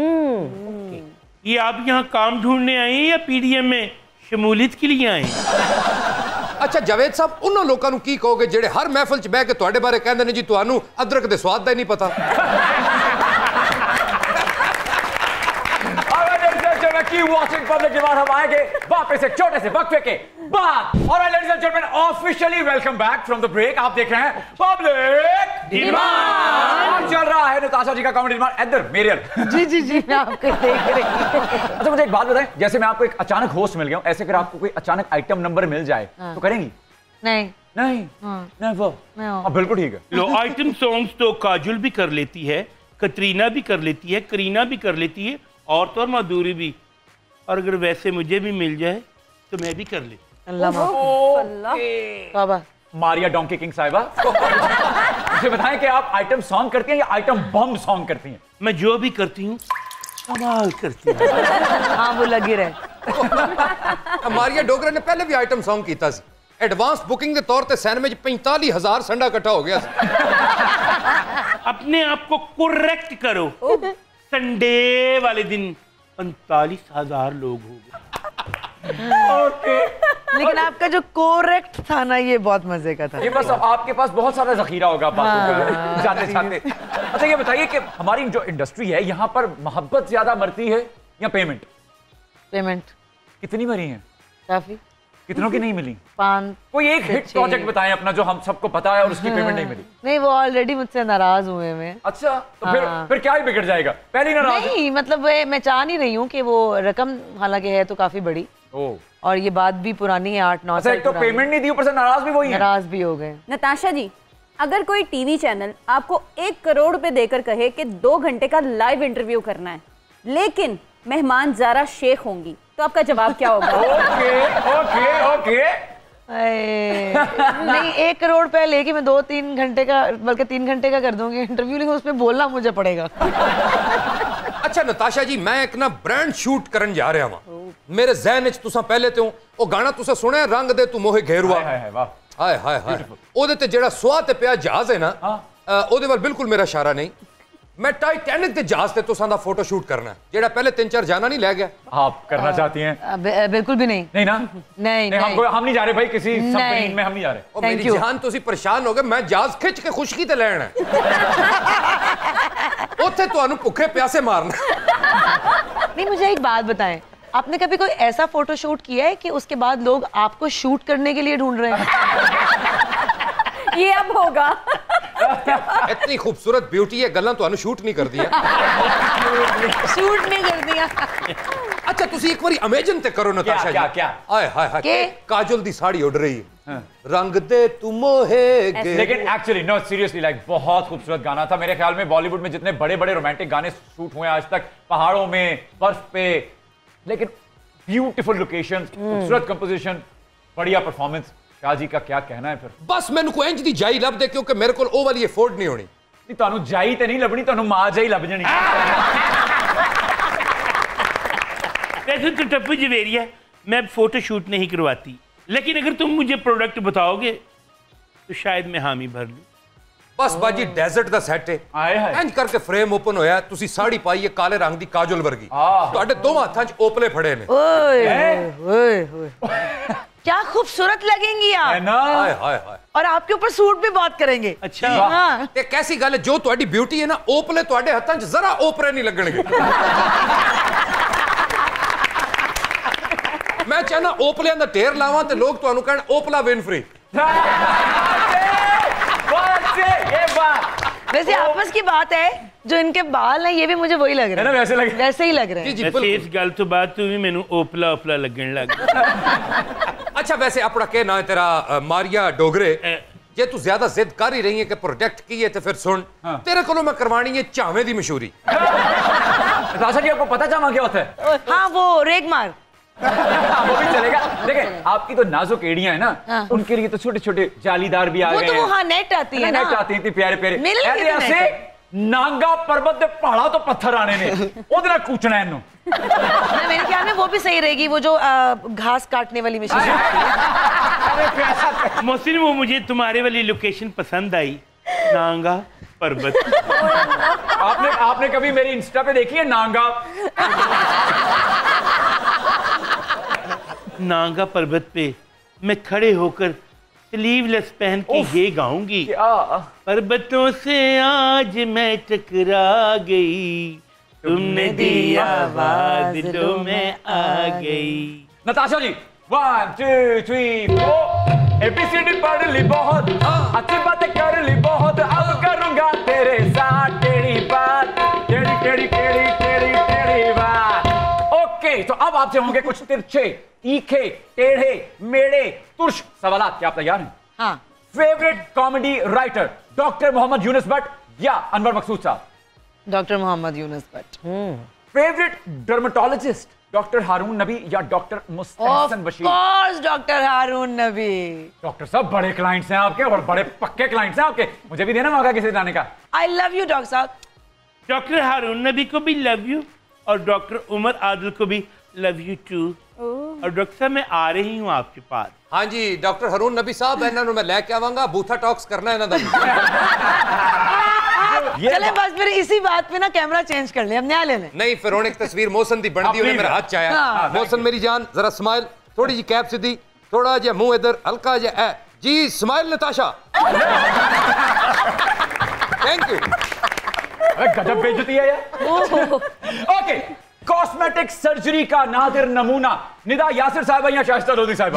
ये आप यहाँ काम ढूंढने आए हैं या पीडीएम में शमूलियत के लिए आए हैं? अच्छा जावेद साहब उन्होंने लोगों को की कहोगे जेड़े हर महफिल च बह के तुहाडे बारे कहंदे ने जी तुहानू अदरक दे स्वाद दा ही नहीं पता। Keep watching Public Demand। हम आएंगे वापस एक छोटे से वक्फे के बाद। और ladies and gentlemen, officially welcome back from the break। आप देख रहे हैं Public Demand। चल रहा है नताशा जी का कॉमेडी डिमांड। इधर मेरियल। जी जी जी, मैं आपको देख रही हूँ। अच्छा मुझे एक बात बताएं, जैसे मैं आपको एक अचानक होस्ट मिल गया हूं, ऐसे अगर आपको कोई अचानक आइटम नंबर मिल जाए तो करेंगी? नहीं नहीं नेवर। हाँ बिल्कुल ठीक है। लो आइटम सॉन्ग्स तो काजुल भी कर लेती है, कतरीना भी कर लेती है, करीना भी कर लेती है, और तो और माधुरी भी। और अगर वैसे मुझे भी मिल जाए तो मैं भी कर ले। अल्लाह बाबा। मारिया डोंकी किंग साहिबा, मुझे बताएं कि आप आइटम सॉन्ग करती हैं या आइटम बम सॉन्ग करती हैं? मैं जो भी करती हूँ कमाल करती हूँ। हाँ वो लगी रहे। मारिया डोगरा ने पहले भी आइटम सॉन्ग कीता सी। एडवांस बुकिंग के तौर पे सैन में 45,000 संडा इकट्ठा हो गया। अपने आप को करेक्ट करो। संडे वाले दिन 45,000 लोग हो गए। लेकिन आपका जो कोरेक्ट था ना, ये बहुत मजे का था। ये बस आपके पास बहुत सारा जखीरा होगा बातों का जाते जाते। अच्छा ये बताइए कि हमारी जो इंडस्ट्री है यहाँ पर मोहब्बत ज्यादा मरती है या पेमेंट? पेमेंट कितनी मरी है? काफी। कितनों की नहीं मिली? 5। कोई एक हिट प्रोजेक्ट बताएं अपना जो हम सबको पता है और उसकी पेमेंट नहीं मिली। नहीं, वो ऑलरेडी मुझसे नाराज हुए हैं। अच्छा तो फिर क्या ही बिगड़ जाएगा? पहली नाराज नहीं, मतलब मैं चाह नहीं रही हूँ कि वो रकम हालांकि है तो काफी बड़ी, और ये बात भी पुरानी है, 8-9 साल तो पेमेंट नहीं दी, ऊपर से नाराज भी वही है। नाराज भी हो गए। नताशा जी, अगर कोई टीवी चैनल आपको 1 करोड़ रुपए देकर कहे कि 2 घंटे का लाइव इंटरव्यू करना है, लेकिन मेहमान ज़ारा शेख होंगी, तो आपका जवाब क्या होगा? ओके नहीं, 1 करोड़ रुपए लेके मैं 2-3 घंटे का, बल्कि 3 घंटे का कर दूंगी इंटरव्यू, लेकिन उसमें बोलना मुझे पड़ेगा। अच्छा नताशा जी, मैं एक ना ब्रांड शूट करन जा रहा हूं। मेरे ज़हन च तुसा पहले ते ओ गाना तुसा सुने, रंग दे तू मोहे घेरुआ। हाय हाय हाय, ओदे ते जेड़ा सुआ ते पिया जहाज है ना, ओदे वाल बिल्कुल मेरा इशारा नहीं। मैं टाइटैनिक ते जहाज ते तुसा दा फोटो शूट करना है, जेड़ा पहले 3-4 जाना नहीं ले गया। आप करना चाहती हैं? बिल्कुल भी नहीं। नहीं ना? नहीं, हम नहीं जा रहे भाई, किसी सबमरीन में हम नहीं जा रहे। और मेरी जान तुसी परेशान हो गए, मैं जहाज खिंच के खुशकी ते लेना है। ओथे तुहानू भुखे प्यासे मारना। नहीं, मुझे एक बात बताएं, आपने कभी कोई ऐसा फोटो शूट किया है कि उसके बाद लोग आपको शूट करने के लिए ढूंढ रहे हैं? ये अब होगा। इतनी खूबसूरत ब्यूटी है, गल्लां तुहानू शूट नहीं कर दिया। शूट नहीं कर दिया। अच्छा तुसी एक बारी इमेजिन ते करो नताशा जी। क्या? हाय हाय हाय, काजल दी साड़ी उड़ रही है, रंग दे तू मोहे गे। लेकिन एक्चुअली नो सीरियसली, लाइक बहुत खूबसूरत गाना था। मेरे ख्याल में बॉलीवुड में जितने बड़े बड़े रोमांटिक गाने शूट हुए आज तक, पहाड़ों में, बर्फ पे, लेकिन ब्यूटीफुल लोकेशंस, खूबसूरत कंपोजिशन, बढ़िया परफॉर्मेंस। शाह जी का क्या कहना है फिर? बस मैनू कोई इंज दी जाई लभ दे, क्योंकि मेरे को ओ वाली अफोर्ड नहीं होनी। नहीं, तानू जाई ते नहीं लभनी, तानू मां जाई लभ जानी। वैसे तो टप्पू जवेरिया, मैं फोटो शूट नहीं करवाती, लेकिन अगर तुम मुझे प्रोडक्ट बताओगे तो शायद मैं हामी भर लूं। बस बाजी डेजर्ट दा सेट है, इंज करके फ्रेम ओपन होया, तुसी साड़ी पाई है काले रंग दी काजल वर्गी, तुहाडे दोवां हत्थां च ओपले फड़े ने। ओए क्या खूबसूरत लगेंगी आप। हाय हाय हाय, और आपके ऊपर सूट भी बहुत करेंगे। अच्छा हाँ। ते कैसी गल है, जो तुहाडी ब्यूटी है ना, ओपले तुहाडे हत्थां च जरा ओपरे नहीं लगणगे। मैं चाहना ओपलियां दा ढेर लावां ते लोग तुहानू कहण ओपला विनफ्री। वैसे आपस की बात है, जो इनके बाल हैं ये भी मुझे वही लग रहा है, वैसे ही लग रहे हैं। इस गल तो बाद तू भी मैनू ओपला ओपला लगन लग। अच्छा वैसे अपना क्या नाम है तेरा? मारिया डोगरे। जे तू ज्यादा जिद कर ही रही है कि प्रोटेक्ट की है, तो फिर सुन, तेरे को मैं करवानी है चावे दी मशहूरी। नताशा जी, आपको पता चावा क्या होता है? हाँ, वो रेगमार। वो भी चलेगा। देखिए, आपकी तो नाजुक एड़ियां है ना, उनके लिए तो छोटे छोटे जालीदार भी आ गए हैं। वो तो हाँ नेट आती है ना, नेट आती थी प्यारे प्यारे ऐसे। नांगा पर्वत दे पहाड़ा तो पत्थर आने ने, ओदे नाल कूचना है इन्नू। मेरे ख्याल में वो भी सही रहेगी, वो जो घास काटने वाली मशीन। मोहसिन, वो मुझे तुम्हारे वाली लोकेशन पसंद आई, नांगा पर्वत। आपने कभी मेरी इंस्टा पे देखी है नांगा? नांगा पर्वत पे मैं खड़े होकर स्लीवलेस पहन के ये गाऊंगी, पर्वतों से आज मैं टकरा गई, तुमने दिया आवाज दिलों में आ गई। नताशा जी, 1 2 3 4 एबीसीडी पढ़ ली बहुत, अच्छी बातें कर ली बहुत, अब करूंगा तेरे साथ टेढ़ी बात, टेढ़ी टेढ़ी टेढ़ी टेढ़ी टेढ़ी बात। ओके, तो अब आपसे होंगे कुछ तिरछे, तीखे, टेढ़े, मेढ़े, तुर्श सवालात। क्या आप तैयार हैं? हाँ। Favourite comedy writer doctor Mohammad Yunus Bhatt या अनवर मकसूद साहब? Doctor Mohammad Yunus Bhatt. Favourite dermatologist doctor Haroon Nabi या doctor Mustehsan Bashir? Of course doctor Haroon Nabi. Doctor साहब, बड़े क्लाइंट्स हैं आपके और बड़े पक्के क्लाइंट्स हैं आपके, मुझे भी देना मौका किसी जाने का। आई लव यू डॉक्टर साहब। डॉक्टर हारून नबी को भी लव यू, और डॉक्टर उमर आदिल को भी लव यू टू। और डॉक्टर साहब, मैं आ रही हूँ आपके पास। हाँ जी डॉक्टर हारून नबी साहब, इन्होंने मैं लेके आवांगा, बूथा टॉक्स करना है इन्होंने। चले बस फिर इसी बात पे ना कैमरा चेंज कर ले, हम न्याय ले लें। नहीं, फिर एक तस्वीर मोहसन दी बन दी, उन्हें मेरा हाथ चाया। हाँ। मोहसन मेरी जान, जरा स्माइल, थोड़ी जी कैप सीधी, थोड़ा जा मुंह इधर, हल्का जा जी स्माइल नताशा। Thank you. गजब बेइज्जती है यार। ओके, कॉस्मेटिक सर्जरी का नादिर नमूना निदा यासिर साहिबा या शाइस्ता लोधी साहिबा?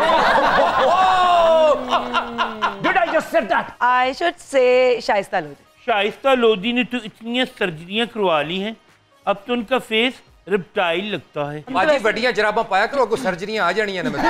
Did I just say that? I should say Shaista Lodhi. Shaista Lodhi ने तो इतनी सर्जरियां करवा ली हैं, अब तो उनका फेस रिप्टाइल लगता है। बाजी बड़ियां जराबा पाया करो, कोई सर्जरियां आ जानियां ना।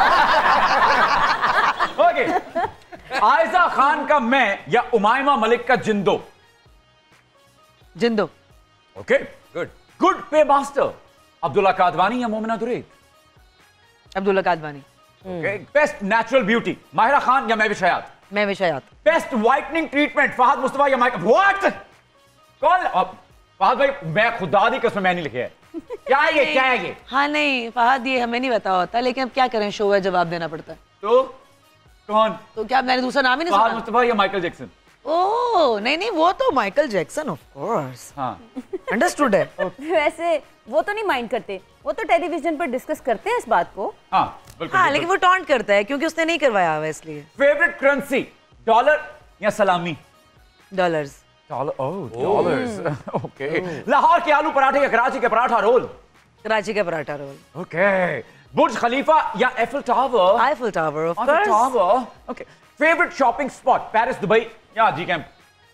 ओके, आयजा खान का मैं या उमायमा मलिक का Zindo? Zindo. Okay good pay master, Abdullah Kadwani या Momina Duraid? Abdullah Kadwani. Best natural beauty, Mahira Khan या Mehwish Hayat? Mehwish Hayat. Best whitening treatment, Fahad Mustafa या माइक? व्हाट? कौन? फहद भाई, मैं खुदा दी कसम मैं नहीं लिखे है। क्या है ये? हाँ नहीं फहद, ये हमें नहीं पता होता, लेकिन अब क्या करें, शो है, जवाब देना पड़ता है। तो कौन? तो क्या मैंने दूसरा नाम ही नहीं फहद सुना? मुस्तफा या माइकल जैक्सन? ओह नहीं, वो तो माइकल जैक्सन ऑफ कोर्स। हाँ अंडरस्टूड है। वैसे वो तो नहीं माइंड करते, वो तो टेलीविजन पर डिस्कस करते हैं इस बात को। हाँ बिल्कुल। हाँ लेकिन वो टॉन्ट करता है क्योंकि उसने नहीं करवाया हुआ इसलिए। फेवरेट करेंसी, डॉलर या सलामी? डॉलर्स। डॉलर्स। ओके। लाहौर के आलू पराठे या कराची के पराठा रोल? कराची का paratha roll. Okay. Burj Khalifa या Eiffel tower? Eiffel tower of course. Tower. Okay. Favourite shopping spot, Paris, Dubai या जी कैंप?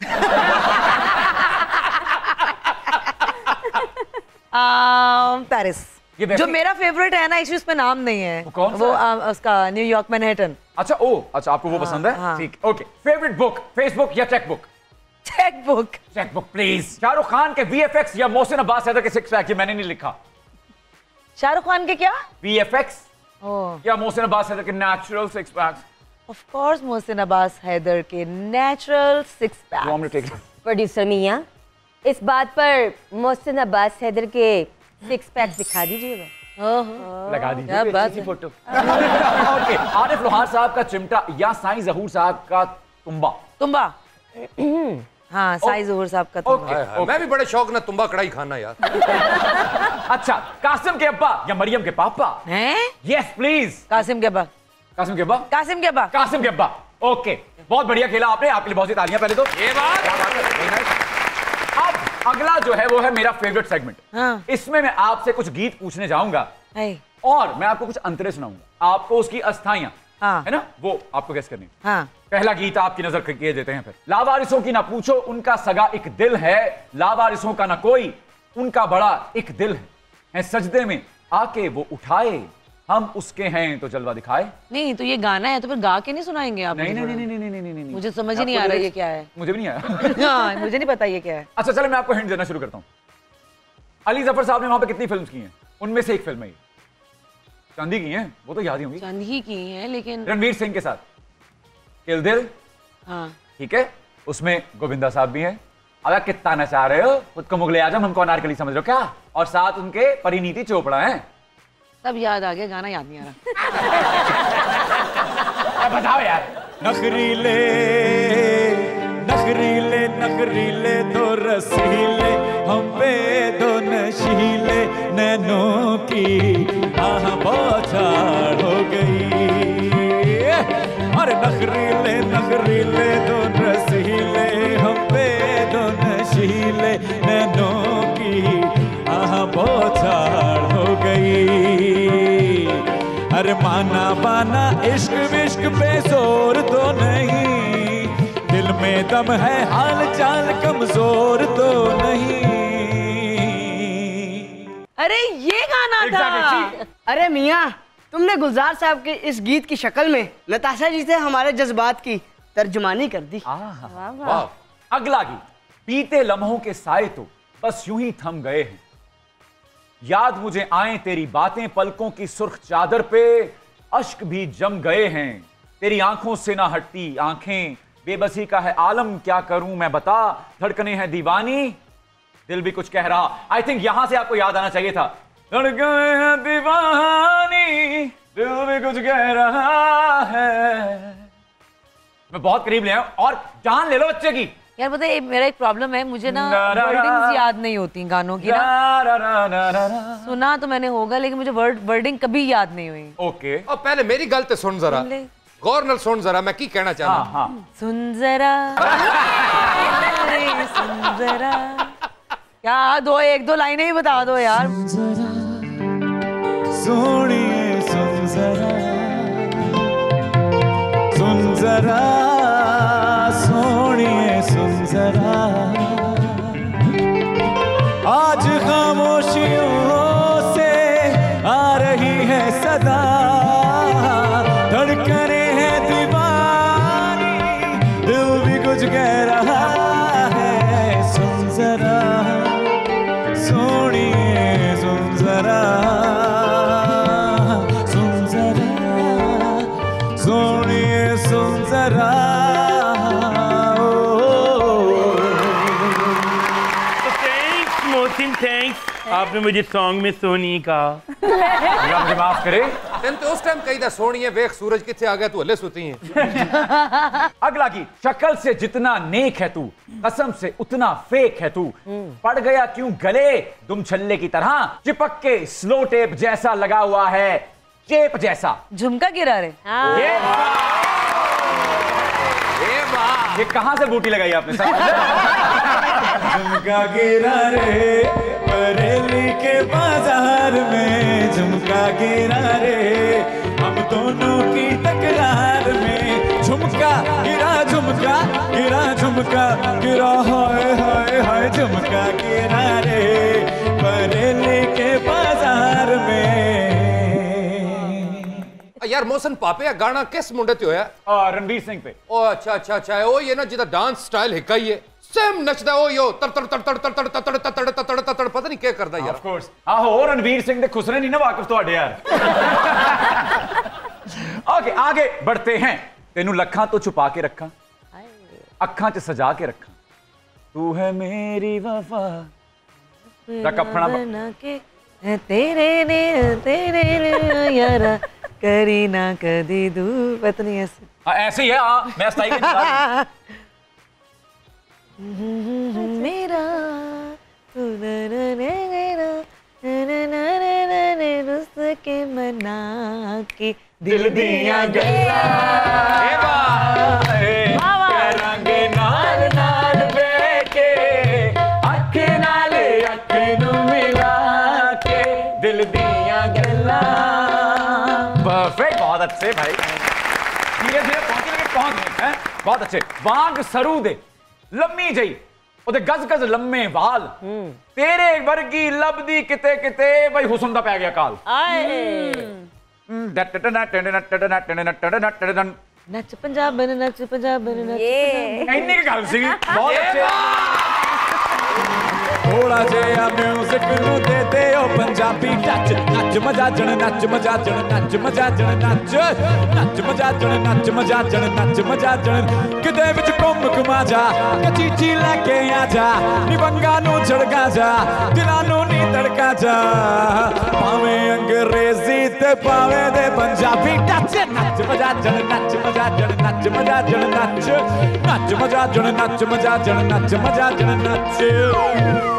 पेरिस। जो मेरा फेवरेट है ना, इसमें नाम नहीं है। कौन सा? वो उसका न्यूयॉर्क मैनहट्टन। अच्छा अच्छा, आपको वो पसंद है? ठीक। ओके। फेवरेट बुक, फेसबुक या chequebook? Chequebook please. Shahrukh Khan के वीएफएक्स या मोहसिन अब्बास हैदर के सिक्स पैक? ये मैंने नहीं लिखा। शाहरुख खान के क्या? वीएफएक्स या मोहसिन अब्बास हैदर के natural six packs? Of course Mohsin Abbas Haider के नेचुरल सिक्स पैक्स। प्रोड्यूसर मियां, इस बात पर मोहसिन अब्बास हैदर के सिक्स पैक दिखा दीजिएगा। लगा दीजिए फोटो। ओके। आरिफ लोहार साहब का चिमटा या साईं ज़हूर साहब का तुम्बा? हाँ साईं ज़हूर साहब का तुम्बा। मैं भी बड़े शौक ना तुम्बा कढ़ाई खाना यार। अच्छा, कासिम के अब्बा या मरियम के पापा? हैं? Yes please. कासिम के अब्बा। कासिम के अब्बा? कासिम के अब्बा। कासिम के अब्बा। ओके, बहुत बढ़िया खेला आपने, आपके लिए बहुत सी तालियां पहले तो। ये बात। अब अगला जो है वो है मेरा फेवरेट सेगमेंट। हाँ। इसमें मैं आपसे कुछ गीत पूछने जाऊंगा और मैं आपको कुछ अंतरे सुनाऊंगा, आपको उसकी अस्थाइयां है ना, वो आपको गेस करनी। हाँ। पहला गीत आपकी नजर किए देते हैं। फिर लावारिसों की ना पूछो, उनका सगा एक दिल है, लावारिसों का ना कोई, उनका बड़ा एक दिल है सजदे में आके वो उठाए, हम उसके हैं तो जलवा दिखाए। नहीं तो ये गाना है तो फिर गा के नहीं सुनाएंगे आप? नहीं नहीं नहीं नहीं नहीं नहीं नहीं, मुझे समझ ही नहीं आ रहा ये क्या है। मुझे भी नहीं आया। हाँ, मुझे नहीं पता ये क्या है। अच्छा चलो मैं आपको हिंट देना शुरू करता हूँ। अली जफर साहब ने वहां पे कितनी फिल्म्स की हैं? उनमें से एक फिल्म है चांदी की हैं, वो तो याद ही होंगी। चांदी की हैं लेकिन रणवीर सिंह के साथ किल दिल। हाँ ठीक है, उसमें गोविंदा साहब भी हैं। अगर कितना नचा रहे हो, खुद को मुगले आजम हमको अनारकली समझ रहे हो क्या? और साथ उनके परिणीति चोपड़ा हैं। सब याद आ गया, गाना याद नहीं आ रहा। बताओ यार। नखरीले नखरीले नखरीले दो रसीले, हम पे दो नशीले, नैनों की आह बौछार हो गई। अरे नखरीले नखरीले दो रसीले, हम पे दो नशीले, नैनों की आह बौछार हो गई। अरे माना बाना इश्क विश्क पे जोर तो नहीं, दिल में दम है हाल चाल कमजोर तो नहीं। अरे ये गाना था। अरे मियाँ, तुमने गुलजार साहब के इस गीत की शक्ल में नताशा जी से हमारे जज्बात की तर्जुमानी कर दी। वाह। अगला गीत, बीते लम्हों के साए तो बस यूं ही थम गए हैं, याद मुझे आए तेरी बातें पलकों की सुर्ख चादर पे, अश्क भी जम गए हैं, तेरी आंखों से ना हटती आंखें, बेबसी का है आलम क्या करूं मैं बता, धड़कने हैं दीवानी दिल भी कुछ कह रहा। आई थिंक यहां से आपको याद आना चाहिए था, धड़कने हैं दीवानी दिल भी कुछ कह रहा है। मैं बहुत करीब ले आया और जान ले लो बच्चे की। यार पता है मेरा एक प्रॉब्लम है, मुझे ना वर्डिंग्स याद नहीं होती गानों की ना। सुना तो मैंने होगा लेकिन मुझे वर्डिंग कभी याद नहीं हुई। ओके। अब पहले मेरी गल सुन जरा, गौर नाल सुन जरा, मैं की कहना चाह रहा हूं। सुन जरा सुन जरा, क्या एक दो लाइनें ही बता दो यार। सोनिए सुन जरा, सुन जरा सोनिए सुन जरा, आज खामोशियों मोहसिन थैंक्स, आपने मुझे सॉन्ग में सोनी कहा। अल्लाह मुझे माफ करे। तेन तो उस टाइम कही था सोनी है, वेख सूरज किथे आ गया, तू हले सुती है। अगला गीत, शक्ल से जितना नेक है तू, कसम से उतना फेक है तू, पड़ गया क्यों गले दुम छल्ले की तरह, चिपक के स्लो टेप जैसा लगा हुआ है, चेप जैसा। झुमका गिरा रे। ये कहां से बूटी लगाई आपने सब? झुमका गिरा रे बरेली के बाजार में, झुमका गिरा रे हम दोनों की टकरार में, झुमका गिरा झुमका गिरा हाय हाय हाय, झुमका गिरा रे बरेली के बाजार में। यार मोहसिन पापे गाना किस मुंडे ते होया? रणवीर सिंह पे। ओ अच्छा ओ ये ना जिदा डांस स्टाइल है ही है, सेम नचदा ओ यो तर तर तर तर तर तर तर तर तर तर तर पता नहीं क्या करदा यार। ऑफ कोर्स आहो रणवीर सिंह दे खुसरे नहीं ना वाकिफ तुहाडे यार। ओके आगे बढ़ते हैं। तेनू लखा तो छुपा के रखा, अखां च सजा के रखा, तू है मेरी वफा रख अपना तेरे ने यारा करी ना कदी दू पत्नी ऐसे। ऐसे ही है। मैं स्टाइल मेरा के मना के दिल दिया गया रंगे नाल नाल बैठे अखे नाले अखे नू मिला के दिल दिया गला। परफेक्ट, बहुत अच्छे भाई, धीरे धीरे पहुंचे लेकिन पहुंच गए हैं। बहुत अच्छे। वांग सरू दे लम्मी जई ओदे गज गज लम्मे वाल, तेरे वर्गी लबदी किते किते भाई हुस्न दा पै गया काल। नच पंजाबन नच पंजाबन नच इन्नी की गल सी। बहुत अच्छे। थोड़ा जिहा म्यूजिक नू दे दे ओ पंजाबी टच, नच मजाजण नच मजाजण नच मजाजण नच नच मजाजण नच मजाजण नच मजाजण, किते विच घुम घुमा जा कचीची लैके आ जा, निबंगा नू झड़का जा दिलां नू नी तड़का जा, भावें अंग्रेजी ते पावे दे पंजाबी टच, नच मजाजण नच मजाजण नच मजाजण नच नच मजाजण नच मजाजण नच मजाजण नच।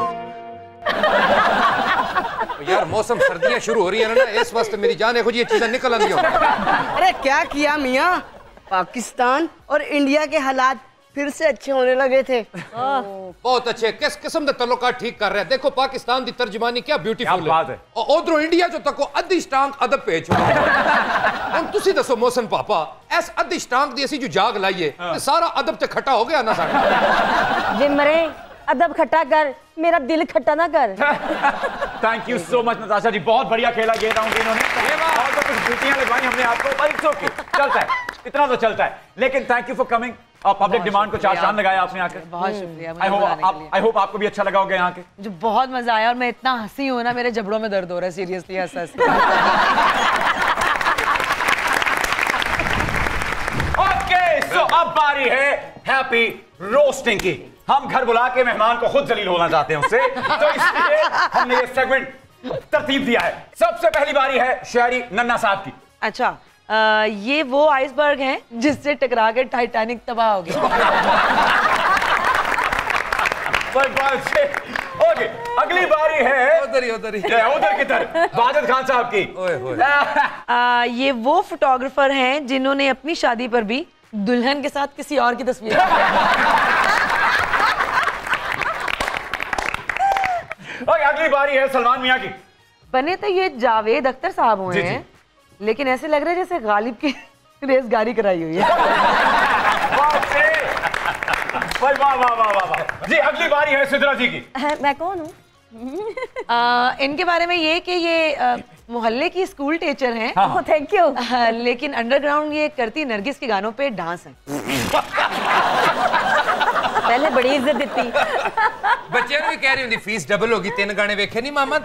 यार मौसम सर्दियां शुरू हो रही है ना, इस वास्ते मेरी जान है ये चीजें निकल आंदी हो। अरे क्या किया मियाँ, पाकिस्तान और इंडिया के हालात फिर से अच्छे होने लगे थे। बहुत अच्छे, किस किस्म के तल्लुकात ठीक कर रहे हैं। देखो पाकिस्तान की तर्जमानी क्या ब्यूटीफुल क्या बात है। और उधरों इंडिया जो तक अद्धी स्टांग अदब पे छोड़। हम तुसी दसो मोहसिन पापा, ऐस अद्धी स्टांग दी असी जो जाग लाइए ते सारा अदब ते खट्टा हो गया ना साडा। जिमरे अदब खट्टा कर, मेरा दिल खट्टा ना कर। Thank you so much Natasha ji, बहुत बढ़िया खेला ये राउंड इन्होंने। और तो कुछ ड्यूटियां लगवाई हमने आपको, पर इट्स ओके, चलता है, इतना तो चलता है। लेकिन थैंक यू फॉर कमिंग और पब्लिक डिमांड को चार चांद लगाया आपने आकर। बहुत शुक्रिया। आई होप आपको भी अच्छा लगा होगा यहाँ के। मुझे बहुत मजा आया और मैं इतना हंसी हूँ ना, मेरे जबड़ों में दर्द हो रहा है सीरियसली हंस हंस। ओके सो अब बारी है हैप्पी रोस्टिंग की। हम घर बुला के मेहमान को खुद जलील होना चाहते हैं उससे, तो इसलिए हमने ये सेगमेंट तरतीब दिया है। सबसे पहली बारी है शायरी नन्ना साहब की। अच्छा ये वो आइसबर्ग हैं जिससे टकरा के टाइटैनिक तबाह हो गया। ओके अगली बारी है उधर की तरफ वाजिद खान साहब की। ये वो फोटोग्राफर हैं जिन्होंने अपनी शादी पर भी दुल्हन के साथ किसी और की तस्वीर। अगली बारी है सलमान मियां की। बने तो ये जावेद अख्तर साहब हुए हैं, लेकिन ऐसे लग रहा है जैसे गालिब की रेस गाड़ी कराई हुई है। वाह वाह वाह वाह जी। अगली बारी है सिद्रा जी की। मैं कौन हूँ? इनके बारे में ये कि ये मोहल्ले की स्कूल टीचर हैं। Oh thank you. लेकिन अंडरग्राउंड ये करती नरगिस के गानों पे डांस है। पहले बड़ी इज्जत दी। बच्चे भी कह रही होंगी फीस डबल होगी, 3 गाने वेखे नहीं मामा।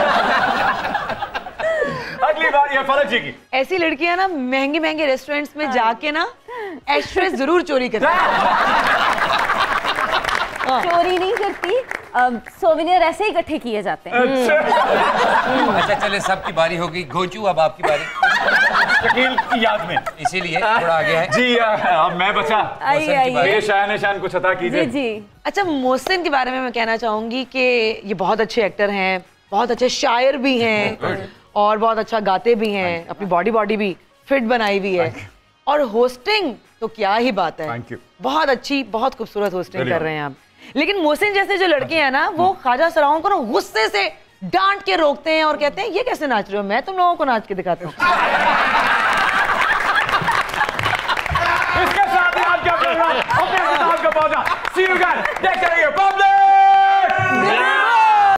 अगली बारी है फलक जी की। ऐसी लड़कियां ना महंगे महंगे रेस्टोरेंट्स में जाके ना एशट्रे जरूर चोरी करती हैं। चोरी नहीं करती, सोविनियर ऐसे ही इकट्ठे किए जाते हैं। अच्छा चले, सबकी बारी होगी। घोंचू अब आपकी बारी। शकील की याद में इसीलिए थोड़ा आगे है जी। अब मैं बचा। आइए मेरे शान कुछ अता कीजिए। जी जी। अच्छा, मोहसिन के बारे में मैं कहना चाहूंगी कि ये बहुत अच्छे एक्टर हैं, बहुत अच्छे शायर भी हैं और बहुत अच्छा गाते भी हैं, अपनी बॉडी भी फिट बनाई हुई है, और होस्टिंग तो क्या ही बात है। Thank you. बहुत अच्छी, बहुत खूबसूरत होस्टिंग कर रहे हैं आप। लेकिन मोहसिन जैसे जो लड़के हैं ना, वो ख्वाजा सराओं को ना गुस्से से डांट के रोकते हैं और कहते हैं ये कैसे नाच रहे हो, मैं तुम लोगों को नाच के दिखाता हूँ। इसके साथ ही आज का प्रोग्राम अपने साथ का पहुंचा। See you guys. देखते रहिए पब्लिक।